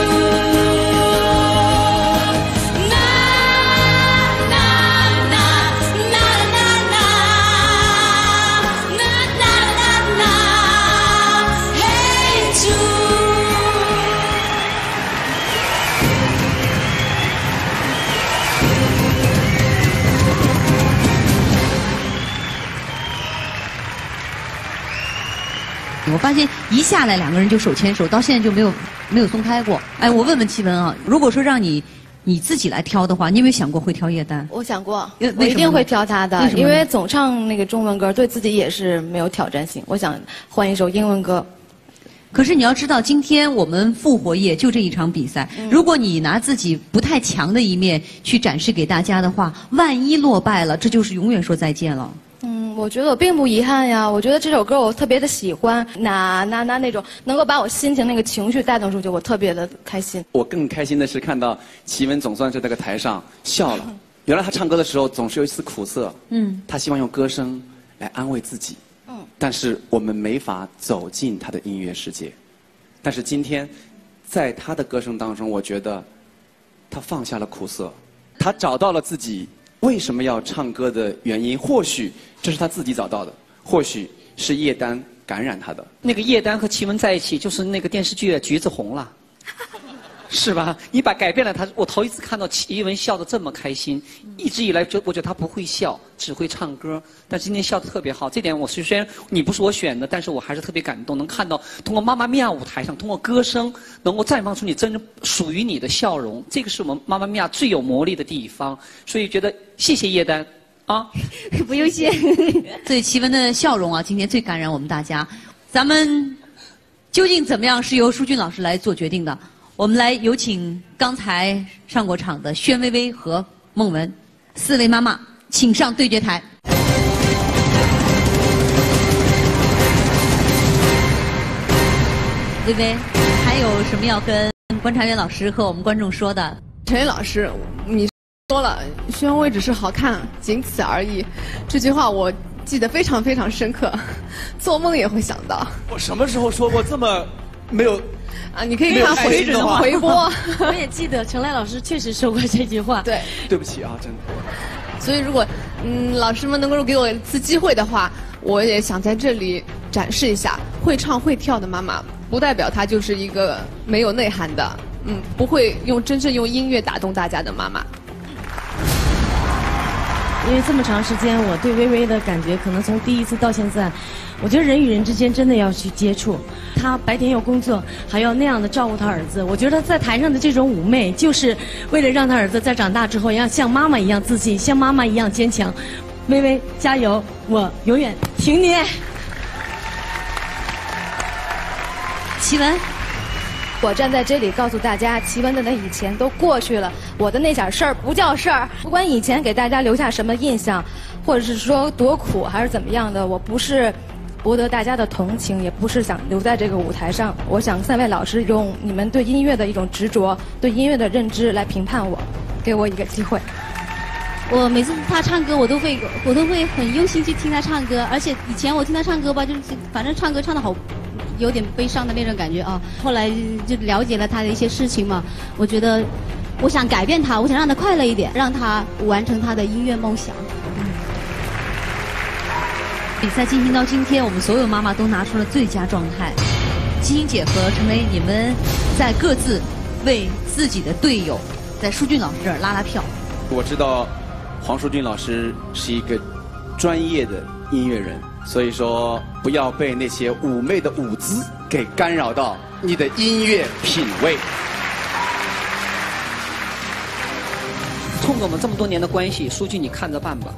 我发现一下来两个人就手牵手，到现在就没有没有松开过。哎，我问问齐文啊，如果说让你你自己来挑的话，你有没有想过会挑叶丹？ 我想过， 为我一定会挑他的， 为什么呢因为总唱那个中文歌，对自己也是没有挑战性。我想换一首英文歌。 可是你要知道，今天我们复活夜就这一场比赛， 嗯如果你拿自己不太强的一面去展示给大家的话，万一落败了，这就是永远说再见了。 嗯，我觉得我并不遗憾呀。我觉得这首歌我特别的喜欢，那那那那种能够把我心情那个情绪带动出去，我特别的开心。 我更开心的是看到齐文总算是在那个台上笑了。原来他唱歌的时候总是有一丝苦涩， 嗯， 他希望用歌声来安慰自己， 嗯， 但是我们没法走进他的音乐世界。但是今天，在他的歌声当中，我觉得他放下了苦涩，他找到了自己为什么要唱歌的原因。或许这是他自己找到的，或许是叶丹感染他的。 那个叶丹和齐文在一起，就是那个电视剧《橘子红》了，是吧？你把改变了他，我头一次看到齐文笑得这么开心。一直以来，就我觉得他不会笑，只会唱歌，但今天笑得特别好。这点我虽然你不是我选的，但是我还是特别感动，能看到通过妈妈咪呀舞台上，通过歌声，能够绽放出你真正属于你的笑容。这个是我们妈妈咪呀最有魔力的地方。所以觉得谢谢叶丹啊， 不用谢。所以齐文的笑容啊，今天最感染我们大家。咱们究竟怎么样，是由舒俊老师来做决定的。我们来有请刚才上过场的宣薇薇和孟文。 四位妈妈，请上对决台。薇薇，还有什么要跟观察员老师和我们观众说的？ 陈老师，你说了，宣威只是好看，仅此而已。这句话我记得非常非常深刻，做梦也会想到。 我什么时候说过这么没有？ 啊，你可以看回回播。 我也记得陈赖老师确实说过这句话。 对， 对不起啊，真的。 所以如果嗯老师们能够给我一次机会的话，我也想在这里展示一下，会唱会跳的妈妈。不代表她就是一个没有内涵的，嗯，不会用真正用音乐打动大家的妈妈。 因为这么长时间，我对薇薇的感觉，可能从第一次到现在，我觉得人与人之间真的要去接触。她白天要工作，还要那样的照顾她儿子。我觉得在台上的这种妩媚，就是为了让她儿子在长大之后，要像妈妈一样自信，像妈妈一样坚强。薇薇，加油！我永远挺你。 齐文， 我站在这里告诉大家，齐文的那以前都过去了，我的那点事儿不叫事儿。不管以前给大家留下什么印象，或者是说多苦还是怎么样的，我不是博得大家的同情，也不是想留在这个舞台上。我想三位老师用你们对音乐的一种执着，对音乐的认知来评判我，给我一个机会。 我每次他唱歌，我都会我都会很用心去听他唱歌，而且以前我听他唱歌吧，就是反正唱歌唱得好。有点悲伤的那种感觉啊，后来就了解了他的一些事情嘛，我觉得我想改变他，我想让他快乐一点，让他完成他的音乐梦想。嗯、 比赛进行到今天，我们所有妈妈都拿出了最佳状态。金英姐和陈薇，你们在各自为自己的队友在舒俊老师这儿拉拉票。 我知道黄舒俊老师是一个专业的音乐人。所以说，不要被那些妩媚的舞姿给干扰到你的音乐品味。 冲着我们这么多年的关系，书记你看着办吧。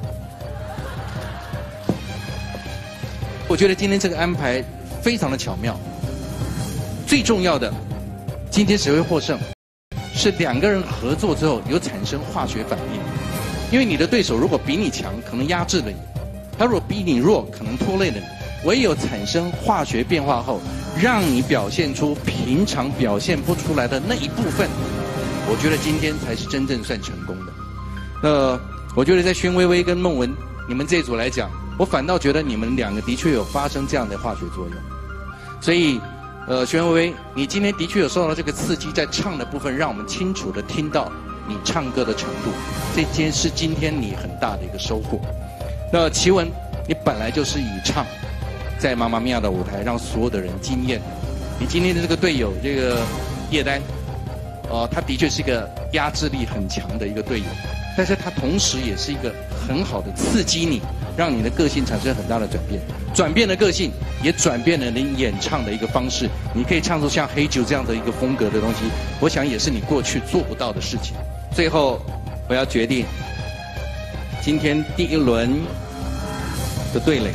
我觉得今天这个安排非常的巧妙。最重要的，今天谁会获胜，是两个人合作之后有产生化学反应。因为你的对手如果比你强，可能压制了你。他如果比你弱，可能拖累了你。唯有产生化学变化后，让你表现出平常表现不出来的那一部分，我觉得今天才是真正算成功的。那我觉得在宣薇薇跟孟文你们这一组来讲，我反倒觉得你们两个的确有发生这样的化学作用。所以，呃，宣薇薇，你今天的确有受到这个刺激，在唱的部分，让我们清楚的听到你唱歌的程度，这件是今天你很大的一个收获。那齐文，你本来就是以唱，在妈妈咪呀的舞台让所有的人惊艳。你今天的这个队友，这个叶丹，呃，他的确是一个压制力很强的一个队友，但是他同时也是一个很好的刺激你，让你的个性产生很大的转变。转变了个性，也转变了你演唱的一个方式。你可以唱出像黑酒这样的一个风格的东西，我想也是你过去做不到的事情。最后，我要决定。今天第一轮的对垒，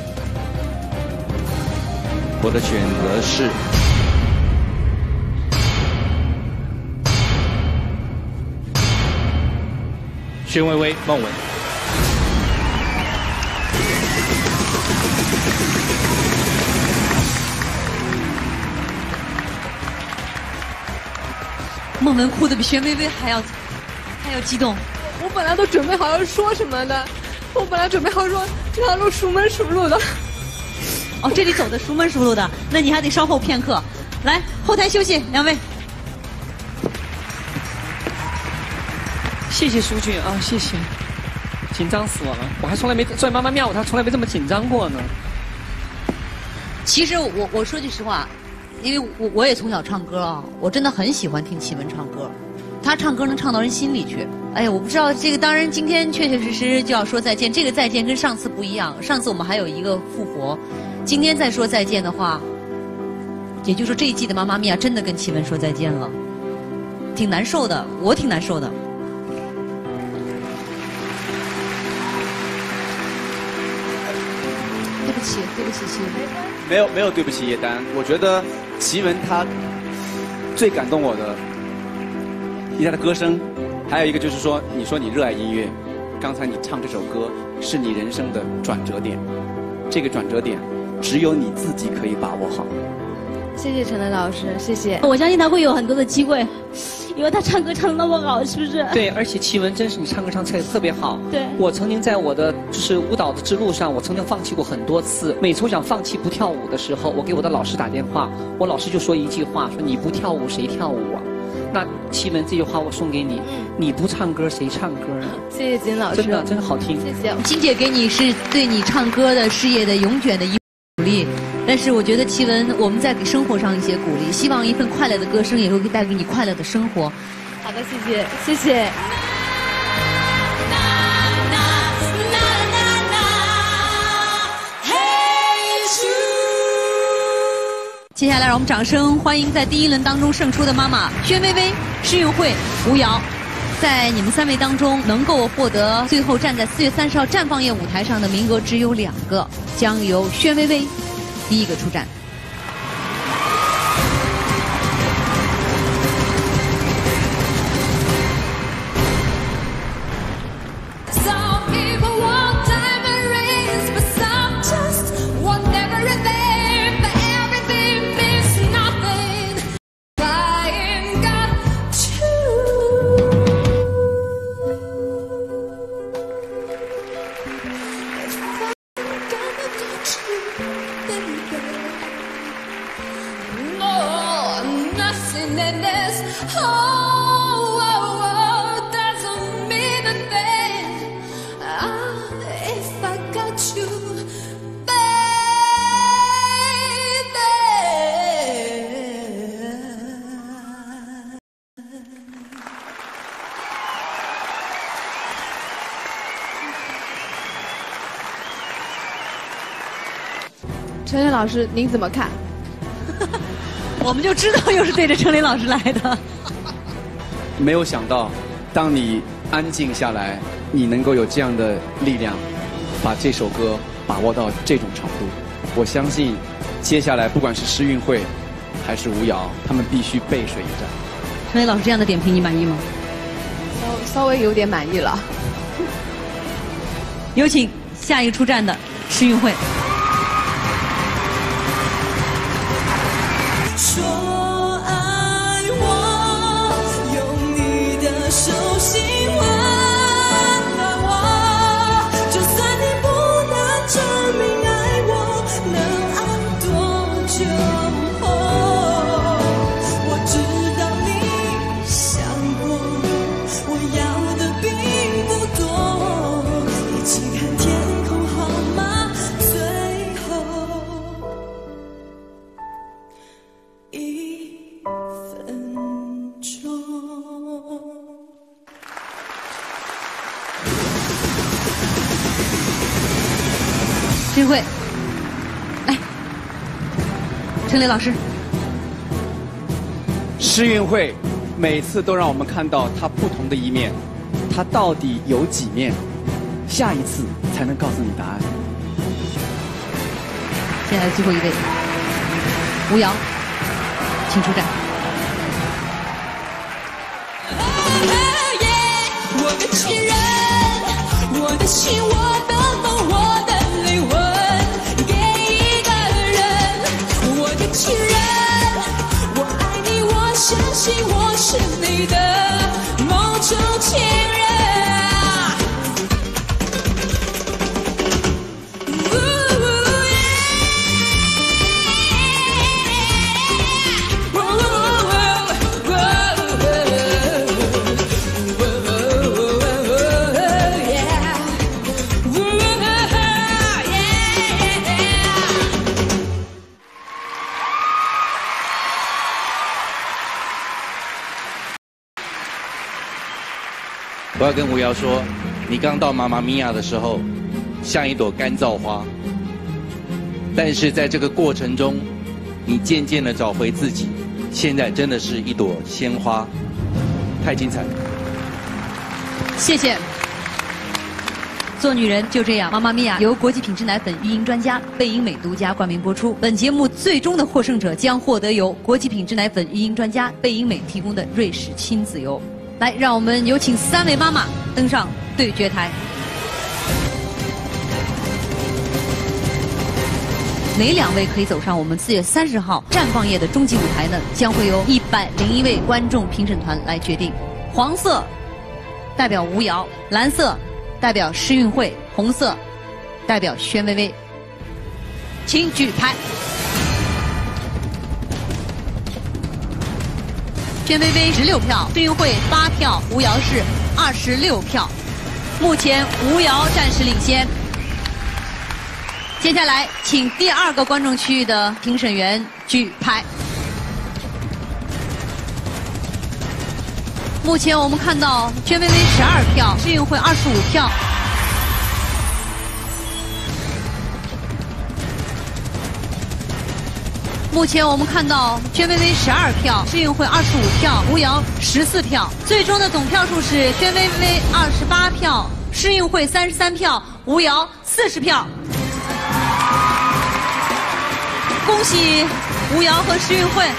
我的选择是宣薇薇、孟文。 孟文哭得比宣薇薇还要还要激动。 我本来都准备好要说什么的，我本来准备好说这条路熟门熟路的。 哦，这里走的熟门熟路的，那你还得稍后片刻。来，后台休息，两位。 谢谢舒俊啊，谢谢。紧张死我了，我还从来没在妈妈庙，我还从来没这么紧张过呢。 其实我我说句实话，因为我我也从小唱歌啊，我真的很喜欢听齐文唱歌。他唱歌能唱到人心里去。哎呀，我不知道这个，当然今天确确实实就要说再见。这个再见跟上次不一样，上次我们还有一个复活，今天再说再见的话，也就是说这一季的妈妈咪呀真的跟齐文说再见了，挺难受的，我挺难受的。 对不起，对不起，齐文。 没有没有对不起叶丹，我觉得齐文他最感动我的。一他的歌声，还有一个就是说，你说你热爱音乐，感刚才你唱这首歌是你人生的转折点，这个转折点只有你自己可以把握好。 谢谢陈磊老师，谢谢。 我相信他会有很多的机会，因为他唱歌唱得那么好，是不是？ 对，而且奇文真是你唱歌唱得特别好。 对， 我曾经在我的就是舞蹈的之路上，我曾经放弃过很多次。每次我想放弃不跳舞的时候，我给我的老师打电话，我老师就说一句话，说你不跳舞谁跳舞啊？那奇文这句话我送给你，嗯、你不唱歌谁唱歌啊？ 谢谢金老师， 真的真的好听。 谢谢。 金姐给你是对你唱歌的事业的永远的一鼓励。但是我觉得奇文，我们在给生活上一些鼓励，希望一份快乐的歌声也会带给你快乐的生活。 好的，谢谢，谢谢。 接下来让我们掌声欢迎在第一轮当中胜出的妈妈宣薇薇、施运慧、吴瑶。在你们三位当中，能够获得最后站在四月三十号绽放夜舞台上的名额只有两个，将由宣薇薇第一个出战。 陈磊老师，您怎么看？ 我们就知道又是对着陈磊老师来的。 没有想到，当你安静下来，你能够有这样的力量，把这首歌把握到这种程度。我相信，接下来不管是施运慧还是吴瑶，他们必须背水一战。 陈磊老师这样的点评，你满意吗？ 稍稍微有点满意了。 有请下一个出战的施运慧。 说爱我，用你的手心温暖我，就算你不能证明爱我，能爱多久？我知道你想过，我要的并不多，一起看天空好吗？最后一分钟。 施运慧，来，陈磊老师。 施运慧每次都让我们看到她不同的一面，她到底有几面？下一次才能告诉你答案。 接下来最后一位，吴瑶，请出战。 我的情人，我的心，我的梦，我的灵魂，给一个人。我的情人，我爱你，我相信我是你的梦中情人。 我要跟吴瑶说，你刚到妈妈咪呀的时候，像一朵干燥花，但是在这个过程中，你渐渐的找回自己，现在真的是一朵鲜花，太精彩了。 谢谢。做女人就这样，妈妈咪呀由国际品质奶粉运营专家贝英美独家冠名播出。本节目最终的获胜者将获得由国际品质奶粉运营专家贝英美提供的瑞士亲子游。来，让我们有请三位妈妈登上对决台。 哪两位可以走上我们四月三十号绽放夜的终极舞台呢？将会由一百零一位观众评审团来决定。黄色代表吴瑶，蓝色代表施运慧，红色代表宣薇薇。请举牌。宣薇薇十六票，施运慧八票，吴瑶是二十六票。目前吴瑶暂时领先。接下来，请第二个观众区域的评审员举牌。目前我们看到宣薇薇十二票，施运慧二十五票。目前我们看到宣薇薇十二票，施运慧二十五票，吴瑶十四票。最终的总票数是宣薇薇二十八票，施运慧三十三票，吴瑶四十票。恭喜吴瑶和施运慧。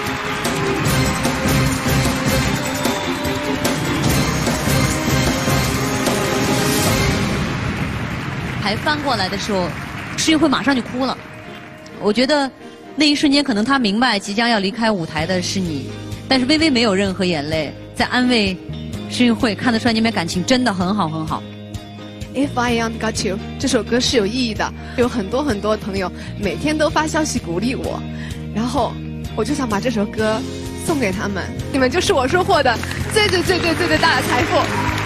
牌翻过来的时候，施运慧马上就哭了。我觉得那一瞬间，可能她明白即将要离开舞台的是你，但是薇薇没有任何眼泪，在安慰施运慧，看得出来你们感情真的很好很好。 If I Ain't Got You 这首歌是有意义的，有很多很多朋友每天都发消息鼓励我，然后我就想把这首歌送给他们，你们就是我收获的最最最最最最大的财富。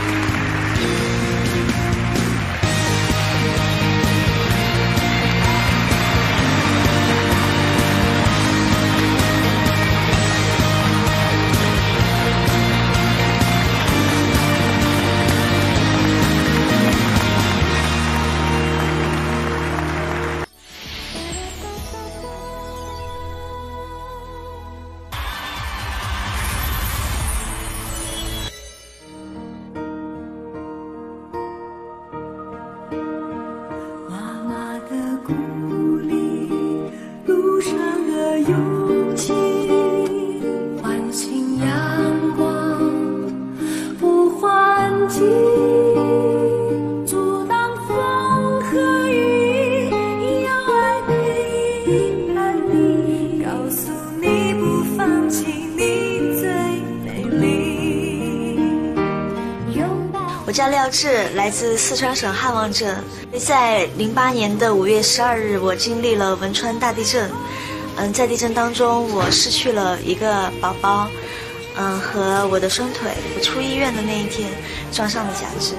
来自四川省汉王镇，在零八年的五月十二日，我经历了汶川大地震。嗯，在地震当中，我失去了一个宝宝，嗯，和我的双腿。我出医院的那一天，装上了假肢。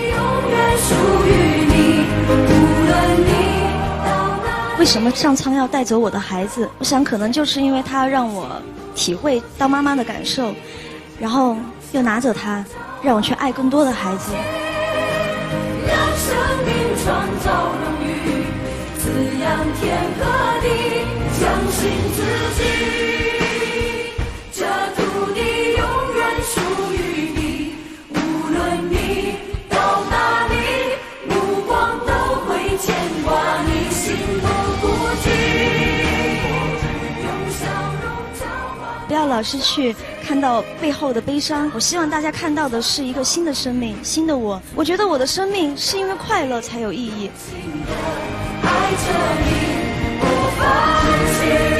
为什么上苍要带走我的孩子？我想，可能就是因为他让我体会当妈妈的感受，然后又拿走他，让我去爱更多的孩子。生命创造荣誉，滋养天和地，相信自己，这土地永远属于你。无论你到哪里，目光都会牵挂你，心不孤寂。用笑容交换。不要老是去看到背后的悲伤，我希望大家看到的是一个新的生命，新的我。我觉得我的生命是因为快乐才有意义。爱着你不放弃。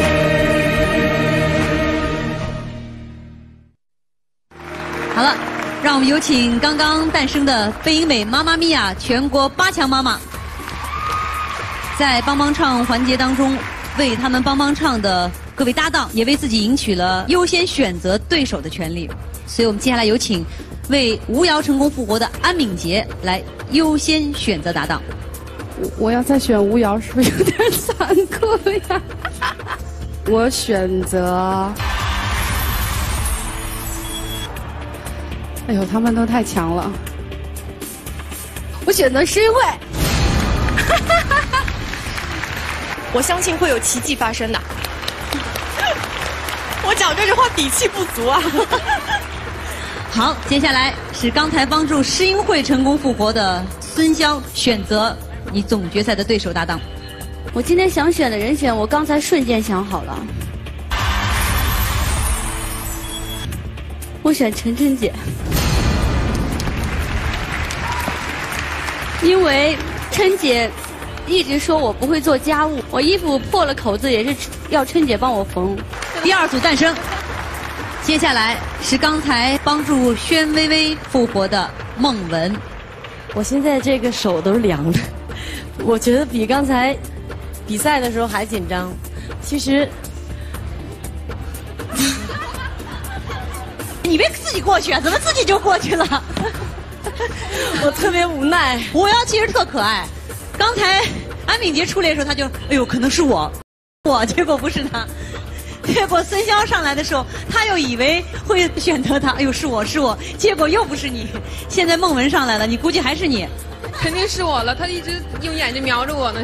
好了，让我们有请刚刚诞生的飞鹰美妈妈咪呀全国八强妈妈，在帮帮唱环节当中，为他们帮帮唱的各位搭档也为自己赢取了优先选择对手的权利，所以我们接下来有请为吴瑶成功复活的安敏杰来优先选择搭档。 我我要再选吴瑶，是不是有点残酷呀？我选择，哎呦，他们都太强了。我选择施运慧。 我相信会有奇迹发生的。我讲这句话底气不足啊。 好，接下来是刚才帮助施运慧成功复活的孙潇选择你总决赛的对手搭档。 我今天想选的人选，我刚才瞬间想好了，我选晨晨姐，因为琛姐一直说我不会做家务，我衣服破了口子也是要春姐帮我缝。 第二组诞生，接下来是刚才帮助宣薇薇复活的孟文。 我现在这个手都是凉的，我觉得比刚才比赛的时候还紧张。其实， 你别自己过去啊，怎么自己就过去了？ 我特别无奈。 五幺其实特可爱，刚才安敏杰出来的时候，他就哎呦，可能是我，我，结果不是他。结果孙骁上来的时候，他又以为会选择他，哎呦是我是我，结果又不是你。现在孟文上来了，你估计还是你， 肯定是我了。他一直用眼睛瞄着我呢。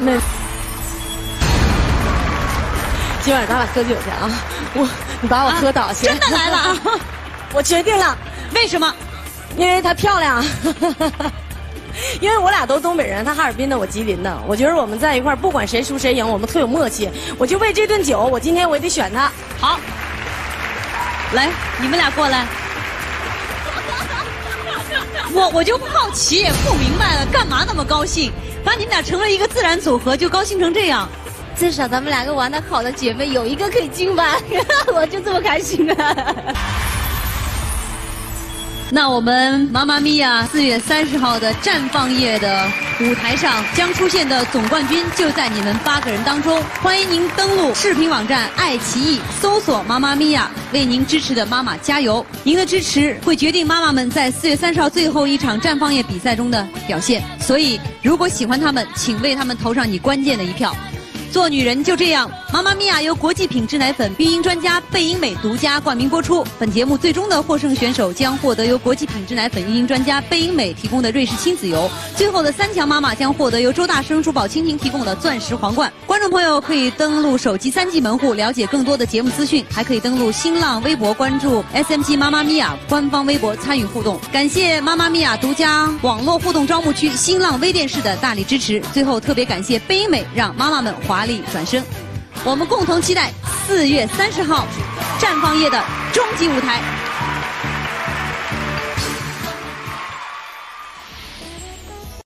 今晚咱俩喝酒去啊！我你把我喝倒去、 啊。真的来了啊！ 我决定了， 为什么？ 因为她漂亮。因为我俩都东北人，他哈尔滨的，我吉林的。我觉得我们在一块儿，不管谁输谁赢，我们特有默契。我就为这顿酒，我今天我也得选他。 好，来，你们俩过来。我我就好奇，也不明白了，干嘛那么高兴？把你们俩成了一个自然组合，就高兴成这样。 至少咱们两个玩的好的姐妹有一个可以金班，我就这么开心啊！ 那我们妈妈咪呀四月三十号的绽放夜的舞台上将出现的总冠军就在你们八个人当中，欢迎您登录视频网站爱奇艺搜索妈妈咪呀，为您支持的妈妈加油！您的支持会决定妈妈们在四月三十号最后一场绽放夜比赛中的表现，所以如果喜欢他们，请为他们投上你关键的一票。做女人就这样，妈妈咪呀由国际品质奶粉孕婴专家贝因美独家冠名播出。本节目最终的获胜选手将获得由国际品质奶粉孕婴专家贝因美提供的瑞士亲子游，最后的三强妈妈将获得由周大生、珠宝蜻蜓提供的钻石皇冠。观众朋友可以登录手机三 G 门户了解更多的节目资讯，还可以登录新浪微博关注 S M G 妈妈咪呀官方微博参与互动。感谢妈妈咪呀独家网络互动招募区新浪微电视的大力支持。最后特别感谢贝因美，让妈妈们华丽转身。我们共同期待四月三十号绽放夜的终极舞台。